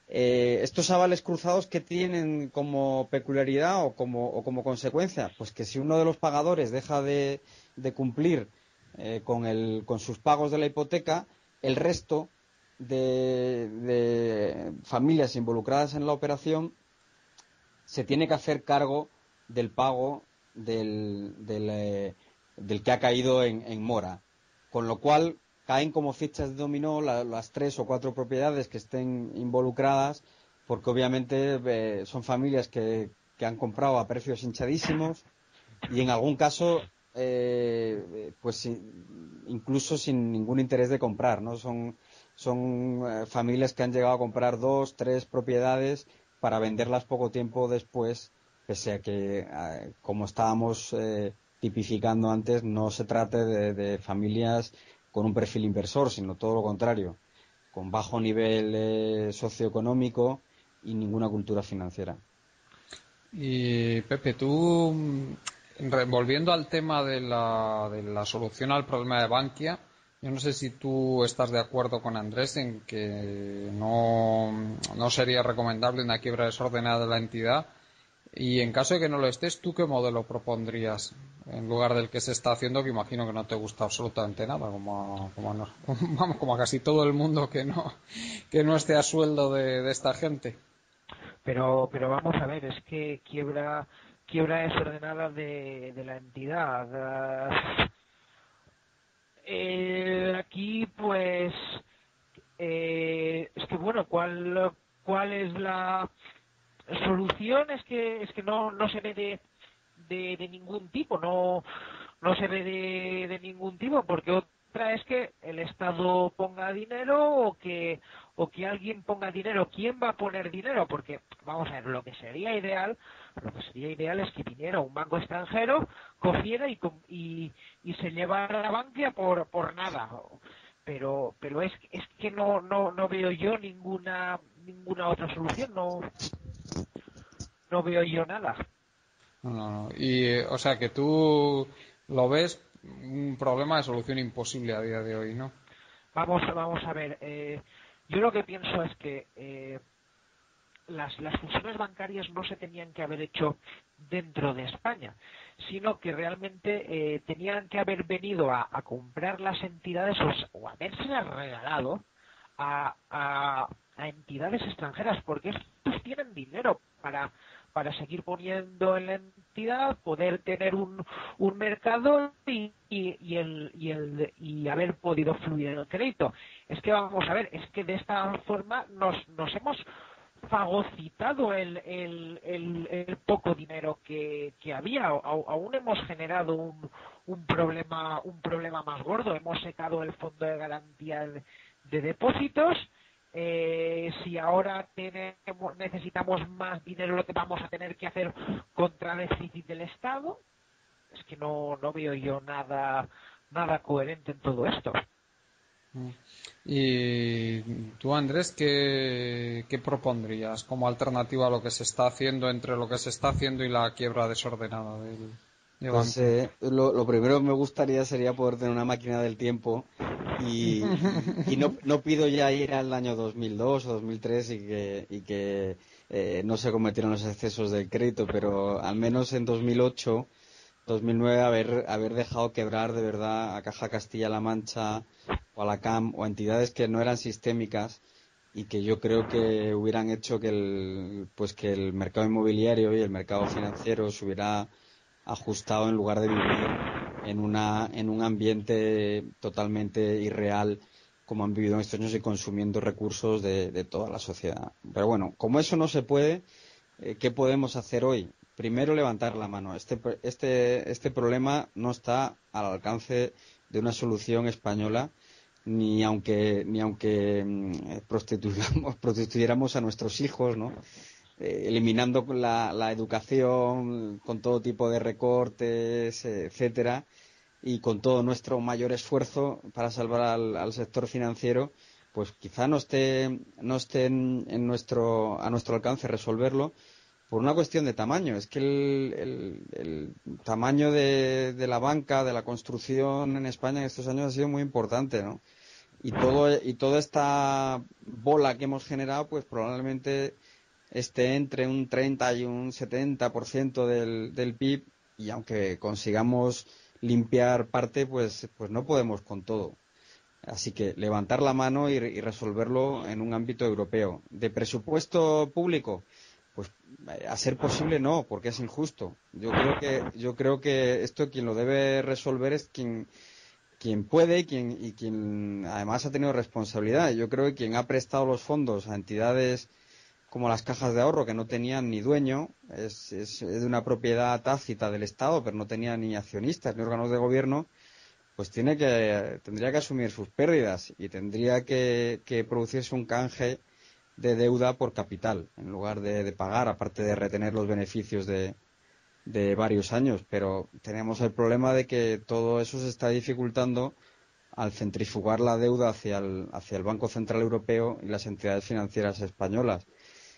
Eh, estos avales cruzados, ¿qué tienen como peculiaridad o como, o como consecuencia? Pues que si uno de los pagadores deja de, de cumplir eh, con, el, con sus pagos de la hipoteca, el resto de, de familias involucradas en la operación se tiene que hacer cargo del pago del, del, eh, del que ha caído en, en mora. Con lo cual caen como fichas de dominó la, las tres o cuatro propiedades que estén involucradas, porque obviamente eh, son familias que, que han comprado a precios hinchadísimos y en algún caso eh, pues incluso sin ningún interés de comprar, ¿no? Son, son eh, familias que han llegado a comprar dos, tres propiedades para venderlas poco tiempo después, pese a que, eh, como estábamos eh, tipificando antes, no se trate de, de familias con un perfil inversor, sino todo lo contrario, con bajo nivel eh, socioeconómico y ninguna cultura financiera. Y Pepe, tú, volviendo al tema de la, de la solución al problema de Bankia, yo no sé si tú estás de acuerdo con Andrés en que no, no sería recomendable una quiebra desordenada de la entidad. Y en caso de que no lo estés, ¿tú qué modelo propondrías en lugar del que se está haciendo, que imagino que no te gusta absolutamente nada, como, como, a, no, vamos, como a casi todo el mundo que no, que no esté a sueldo de, de esta gente? Pero, pero vamos a ver, es que quiebra, quiebra desordenada de, de la entidad. Eh, aquí, pues, eh, es que bueno, ¿cuál, cuál es la solución? Es que, es que no, no se ve de, de, de ningún tipo, no, no se ve de, de ningún tipo, porque otra es que el Estado ponga dinero o que o que alguien ponga dinero. ¿Quién va a poner dinero? Porque, vamos a ver, lo que sería ideal, lo que sería ideal es que viniera un banco extranjero, cogiera y, y, y se llevara a la Bankia por, por nada. Pero, pero es, es que no, no, no veo yo ninguna, ninguna otra solución, no, no veo yo nada. No, no, no. Y, eh, o sea, que tú lo ves un problema de solución imposible a día de hoy, ¿no? Vamos, vamos a ver. Eh, yo lo que pienso es que eh, las, las fusiones bancarias no se tenían que haber hecho dentro de España, sino que realmente eh, tenían que haber venido a, a comprar las entidades o, o habérselas regalado a, a, a entidades extranjeras, porque estos tienen dinero para para seguir poniendo en la entidad, poder tener un, un mercado y, y, y, el, y, el, y haber podido fluir en el crédito. Es que vamos a ver, es que de esta forma nos, nos hemos fagocitado el, el, el, el poco dinero que, que había. A, aún hemos generado un, un problema un problema más gordo. Hemos secado el fondo de garantía de, de depósitos. Eh, si ahora tenemos, necesitamos más dinero, lo que vamos a tener que hacer contra el déficit del Estado, es que no, no veo yo nada nada coherente en todo esto. Y tú, Andrés, ¿qué, qué propondrías como alternativa a lo que se está haciendo, entre lo que se está haciendo y la quiebra desordenada del de Pues eh, lo, lo primero que me gustaría sería poder tener una máquina del tiempo y, y, y no, no pido ya ir al año dos mil dos o dos mil tres y que, y que eh, no se cometieron los excesos del crédito, pero al menos en dos mil ocho, dos mil nueve haber, haber dejado quebrar de verdad a Caja Castilla-La Mancha o a la C A M o a entidades que no eran sistémicas y que yo creo que hubieran hecho que el, pues que el mercado inmobiliario y el mercado financiero se hubiera ajustado en lugar de vivir en una en un ambiente totalmente irreal como han vivido en estos años y consumiendo recursos de, de toda la sociedad. Pero bueno, como eso no se puede, eh, ¿qué podemos hacer hoy? Primero, levantar la mano. Este, este, este problema no está al alcance de una solución española, ni aunque ni aunque mm, prostituyamos, prostituyéramos a nuestros hijos, ¿no? Eh, eliminando la, la educación con todo tipo de recortes, etcétera, y con todo nuestro mayor esfuerzo para salvar al, al sector financiero, pues quizá no esté no esté en, en nuestro a nuestro alcance resolverlo por una cuestión de tamaño. Es que el, el, el tamaño de, de la banca, de la construcción en España en estos años ha sido muy importante, ¿no? y todo y toda esta bola que hemos generado pues probablemente esté entre un treinta y un setenta por ciento del, del P I B, y aunque consigamos limpiar parte, pues, pues no podemos con todo. Así que levantar la mano y, y resolverlo en un ámbito europeo. ¿De presupuesto público? Pues a ser posible no, porque es injusto. Yo creo que, yo creo que esto quien lo debe resolver es quien, quien puede y quien, y quien además ha tenido responsabilidad. Yo creo que quien ha prestado los fondos a entidades como las cajas de ahorro, que no tenían ni dueño, es, es, es de una propiedad tácita del Estado, pero no tenía ni accionistas ni órganos de gobierno, pues tiene que, tendría que asumir sus pérdidas y tendría que, que producirse un canje de deuda por capital, en lugar de, de pagar, aparte de retener los beneficios de, de varios años. Pero tenemos el problema de que todo eso se está dificultando al centrifugar la deuda hacia el, hacia el Banco Central Europeo y las entidades financieras españolas.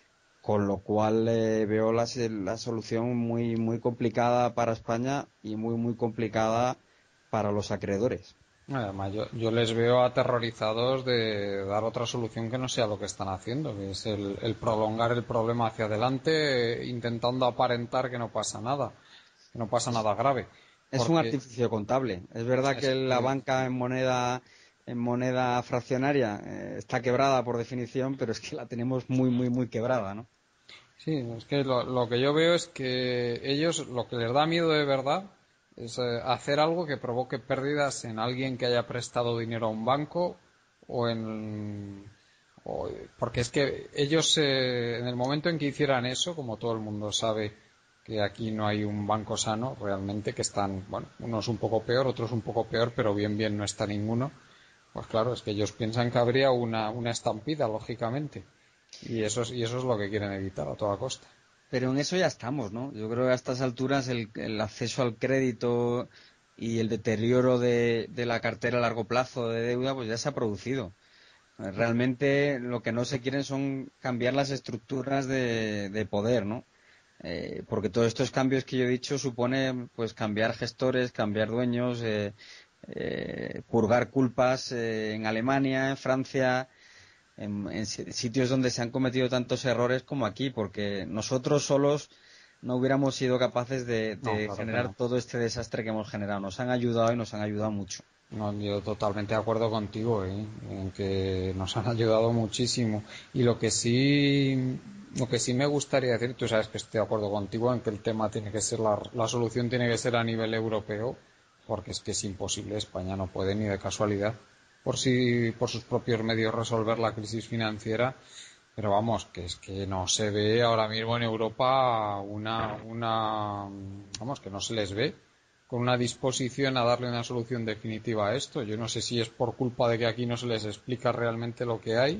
Con lo cual eh, veo la, la solución muy muy complicada para España y muy muy complicada para los acreedores. Además, yo, yo les veo aterrorizados de dar otra solución que no sea lo que están haciendo, que es el, el prolongar el problema hacia adelante, eh, intentando aparentar que no pasa nada, que no pasa nada grave. Es Porque... un artificio contable. Es verdad es que la banca en moneda en moneda fraccionaria eh, está quebrada por definición, pero es que la tenemos muy muy muy quebrada, ¿no? Sí, es que lo, lo que yo veo es que ellos, lo que les da miedo de verdad es eh, hacer algo que provoque pérdidas en alguien que haya prestado dinero a un banco o en... O, porque es que ellos, eh, en el momento en que hicieran eso, como todo el mundo sabe que aquí no hay un banco sano, realmente, que están, bueno, unos un poco peor, otros un poco peor, pero bien bien no está ninguno, pues claro, es que ellos piensan que habría una, una estampida, lógicamente. Y eso, es, y eso es lo que quieren evitar a toda costa. Pero en eso ya estamos, ¿no? Yo creo que a estas alturas el, el acceso al crédito y el deterioro de, de la cartera a largo plazo de deuda pues ya se ha producido. Realmente lo que no se quieren son cambiar las estructuras de, de poder, ¿no? Eh, porque todos estos cambios que yo he dicho suponen pues cambiar gestores, cambiar dueños, eh, eh, purgar culpas eh, en Alemania, en Francia, en, en sitios donde se han cometido tantos errores como aquí, porque nosotros solos no hubiéramos sido capaces de, de no, claro generar no. todo este desastre que hemos generado. Nos han ayudado y nos han ayudado mucho. No, yo totalmente de acuerdo contigo, ¿eh? En que nos han ayudado muchísimo. Y lo que sí, lo que sí me gustaría decir, tú sabes que estoy de acuerdo contigo en que el tema tiene que ser, la, la solución tiene que ser a nivel europeo, porque es que es imposible, España no puede ni de casualidad por sí, por sus propios medios resolver la crisis financiera, pero vamos, que es que no se ve ahora mismo en Europa una, una, vamos, que no se les ve con una disposición a darle una solución definitiva a esto. Yo no sé si es por culpa de que aquí no se les explica realmente lo que hay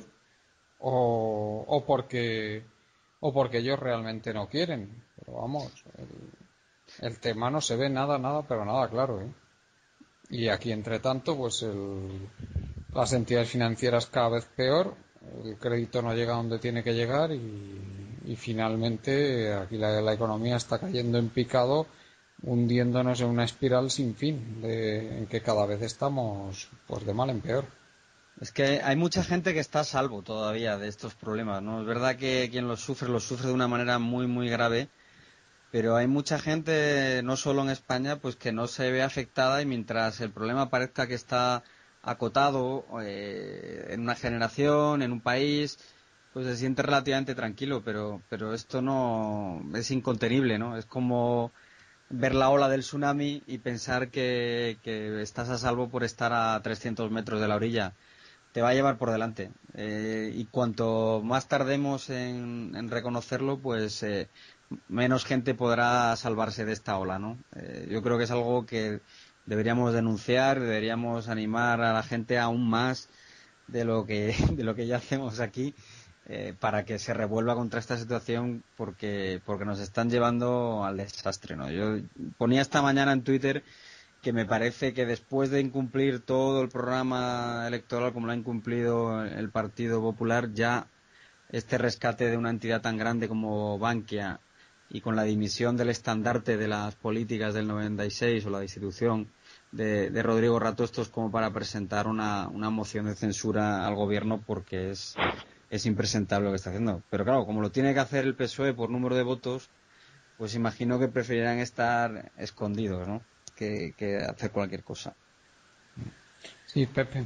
o, o porque o porque ellos realmente no quieren. Pero vamos, el, el tema no se ve nada, nada, pero nada claro, ¿eh? Y aquí, entre tanto, pues el, las entidades financieras cada vez peor, el crédito no llega donde tiene que llegar y, y finalmente aquí la, la economía está cayendo en picado, hundiéndonos en una espiral sin fin, de, en que cada vez estamos pues de mal en peor. Es que hay mucha gente que está a salvo todavía de estos problemas, ¿no? Es verdad que quien los sufre, los sufre de una manera muy, muy grave, pero hay mucha gente, no solo en España, pues que no se ve afectada y mientras el problema parezca que está acotado eh, en una generación, en un país, pues se siente relativamente tranquilo, pero, pero esto no es incontenible, ¿no? Es como ver la ola del tsunami y pensar que, que estás a salvo por estar a trescientos metros de la orilla. Te va a llevar por delante. Eh, y cuanto más tardemos en, en reconocerlo, pues eh, menos gente podrá salvarse de esta ola, ¿no? Eh, yo creo que es algo que deberíamos denunciar, deberíamos animar a la gente aún más de lo que, de lo que ya hacemos aquí, eh, para que se revuelva contra esta situación porque, porque nos están llevando al desastre, ¿no? Yo ponía esta mañana en Twitter que me parece que después de incumplir todo el programa electoral como lo ha incumplido el Partido Popular, ya este rescate de una entidad tan grande como Bankia y con la dimisión del estandarte de las políticas del noventa y seis o la destitución de, de Rodrigo Rato, esto es como para presentar una, una moción de censura al gobierno, porque es, es impresentable lo que está haciendo. Pero claro, como lo tiene que hacer el P S O E por número de votos, pues imagino que preferirán estar escondidos, ¿no? Que, que hacer cualquier cosa. Sí, Pepe.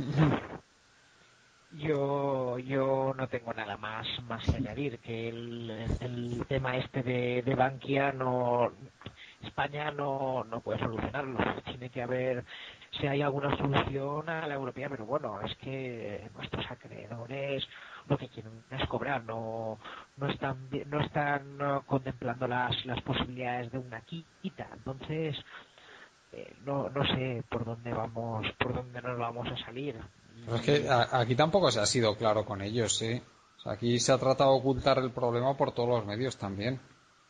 Yo yo no tengo nada más más que añadir, que el, el tema este de, de Bankia no España no no puede solucionarlo. Tiene que haber, si hay alguna solución a la europea, pero bueno, es que nuestros acreedores lo que quieren es cobrar, no no están no están no, contemplando las las posibilidades de una quita. Entonces eh, no no sé por dónde vamos por dónde nos vamos a salir. Pero es que a, aquí tampoco se ha sido claro con ellos, ¿eh? O sea, aquí se ha tratado de ocultar el problema por todos los medios también.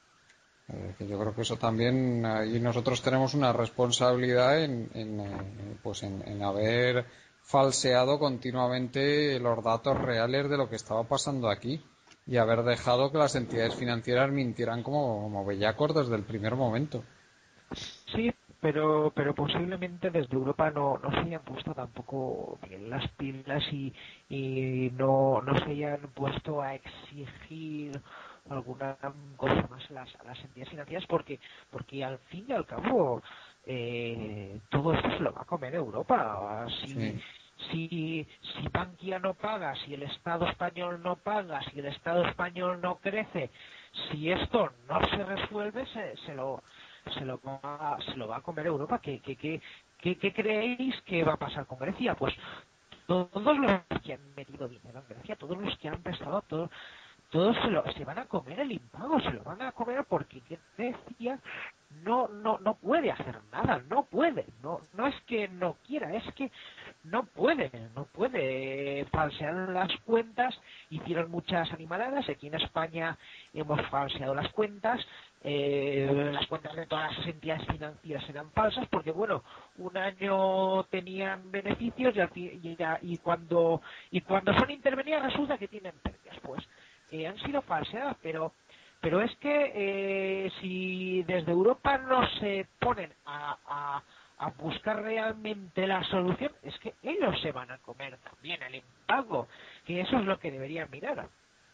Eh, que yo creo que eso también, ahí nosotros tenemos una responsabilidad en, en eh, pues en, en haber falseado continuamente los datos reales de lo que estaba pasando aquí y haber dejado que las entidades financieras mintieran como, como bellacos desde el primer momento. Sí, pero pero posiblemente desde Europa no, no se hayan puesto tampoco bien las pilas y, y no, no se hayan puesto a exigir alguna cosa más a las, a las entidades financieras, porque porque al fin y al cabo eh, todo esto se lo va a comer Europa. Si, Sí. si, si Bankia no paga, si el Estado español no paga, si el Estado español no crece, si esto no se resuelve, se, se lo se lo va se lo va a comer Europa. ¿Qué, qué, qué, qué, qué creéis que va a pasar con Grecia? Pues todos los que han metido dinero en Grecia, todos los que han prestado, todos todos se, lo, se van a comer el impago, se lo van a comer porque Grecia no no no puede hacer nada, no puede, no no es que no quiera, es que no puede, no puede falsear las cuentas. Hicieron muchas animaladas, aquí en España hemos falseado las cuentas. Eh, las cuentas de todas las entidades financieras eran falsas porque, bueno, un año tenían beneficios y, y, y cuando y cuando son intervenidas resulta que tienen pérdidas. Pues eh, han sido falseadas, pero pero es que eh, si desde Europa no se ponen a, a, a buscar realmente la solución, es que ellos se van a comer también el impago, que eso es lo que deberían mirar.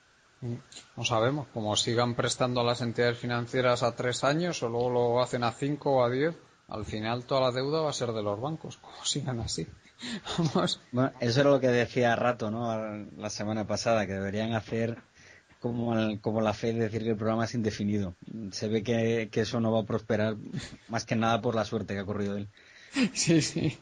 No sabemos, como sigan prestando a las entidades financieras a tres años o luego lo hacen a cinco o a diez, al final toda la deuda va a ser de los bancos, como sigan así. Vamos. Bueno, eso era lo que decía Rato, ¿no? La semana pasada, que deberían hacer como, el, como la Fed, decir que el programa es indefinido. Se ve que, que eso no va a prosperar, más que nada por la suerte que ha corrido él. Sí, sí.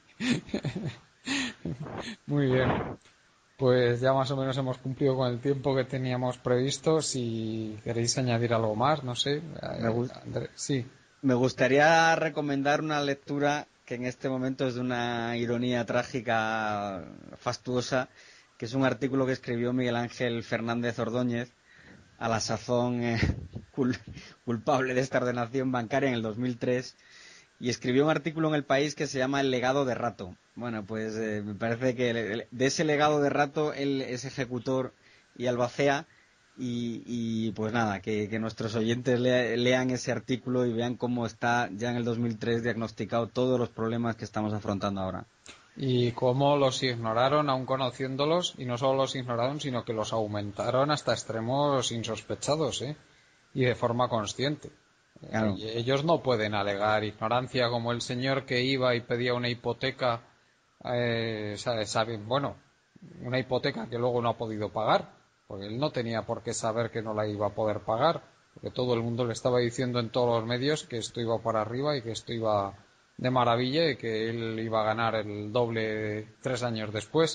Muy bien. Pues ya más o menos hemos cumplido con el tiempo que teníamos previsto. Si queréis añadir algo más, no sé. Me, gust André, sí. Me gustaría recomendar una lectura que en este momento es de una ironía trágica fastuosa, que es un artículo que escribió Miguel Ángel Fernández Ordóñez, a la sazón eh, cul culpable de esta ordenación bancaria en el dos mil tres, y escribió un artículo en El País que se llama El legado de Rato. Bueno, pues eh, me parece que de ese legado de Rato él es ejecutor y albacea, y, y pues nada, que, que nuestros oyentes le, lean ese artículo y vean cómo está ya en el dos mil tres diagnosticado todos los problemas que estamos afrontando ahora. Y cómo los ignoraron aún conociéndolos, y no solo los ignoraron, sino que los aumentaron hasta extremos insospechados, ¿eh? Y de forma consciente. Claro. Y ellos no pueden alegar ignorancia como el señor que iba y pedía una hipoteca, eh, saben, bueno, una hipoteca que luego no ha podido pagar, porque él no tenía por qué saber que no la iba a poder pagar, porque todo el mundo le estaba diciendo en todos los medios que esto iba para arriba y que esto iba de maravilla y que él iba a ganar el doble tres años después.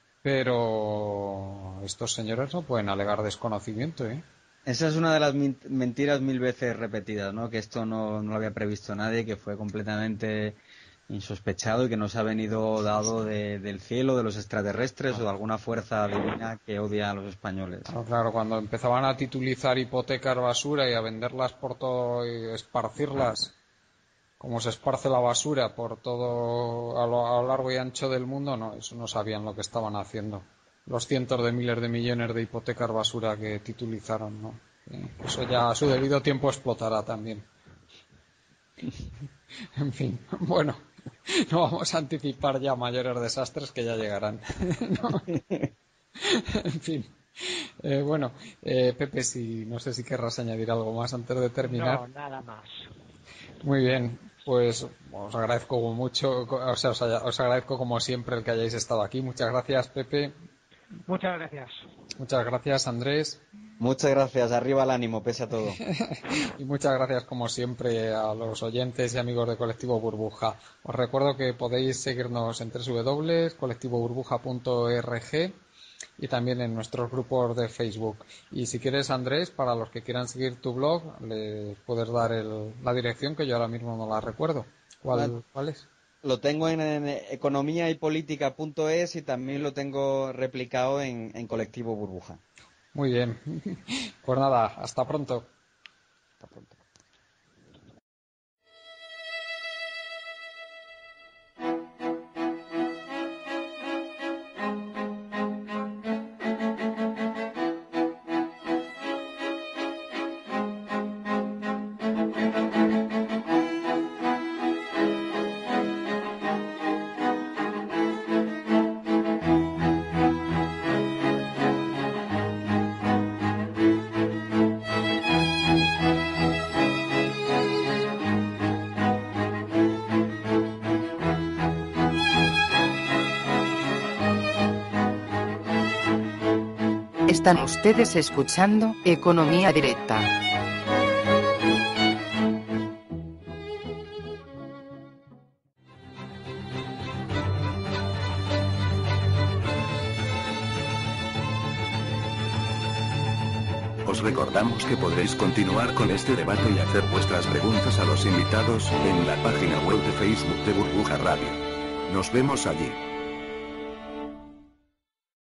Pero estos señores no pueden alegar desconocimiento, ¿eh? Esa es una de las mentiras mil veces repetidas, ¿no? Que esto no, no lo había previsto nadie, que fue completamente insospechado y que nos ha venido dado de, del cielo, de los extraterrestres o de alguna fuerza divina que odia a los españoles. Claro, claro, cuando empezaban a titulizar hipotecas basura y a venderlas por todo y esparcirlas como se esparce la basura por todo a lo, a lo largo y ancho del mundo, no, eso no sabían lo que estaban haciendo. Los cientos de miles de millones de hipotecas basura que titulizaron, ¿no? Eso ya a su debido tiempo explotará también. En fin, bueno, no vamos a anticipar ya mayores desastres que ya llegarán. ¿No? En fin. Eh, bueno, eh, Pepe, si, no sé si querrás añadir algo más antes de terminar. No, nada más. Muy bien, pues os agradezco mucho, o sea, os, os agradezco como siempre el que hayáis estado aquí. Muchas gracias, Pepe. Muchas gracias. Muchas gracias, Andrés. Muchas gracias, arriba el ánimo, pese a todo. Y muchas gracias, como siempre, a los oyentes y amigos de Colectivo Burbuja. Os recuerdo que podéis seguirnos en doble u doble u doble u punto colectivo burbuja punto org y también en nuestros grupos de Facebook. Y si quieres, Andrés, para los que quieran seguir tu blog, les puedes dar el, la dirección, que yo ahora mismo no la recuerdo. ¿Cuál, ¿cuál es? Lo tengo en, en economía y política punto es y también lo tengo replicado en, en Colectivo Burbuja. Muy bien. Pues nada, hasta pronto. Hasta pronto. Están ustedes escuchando Economía Directa. Os recordamos que podréis continuar con este debate y hacer vuestras preguntas a los invitados en la página web de Facebook de Burbuja Radio. Nos vemos allí.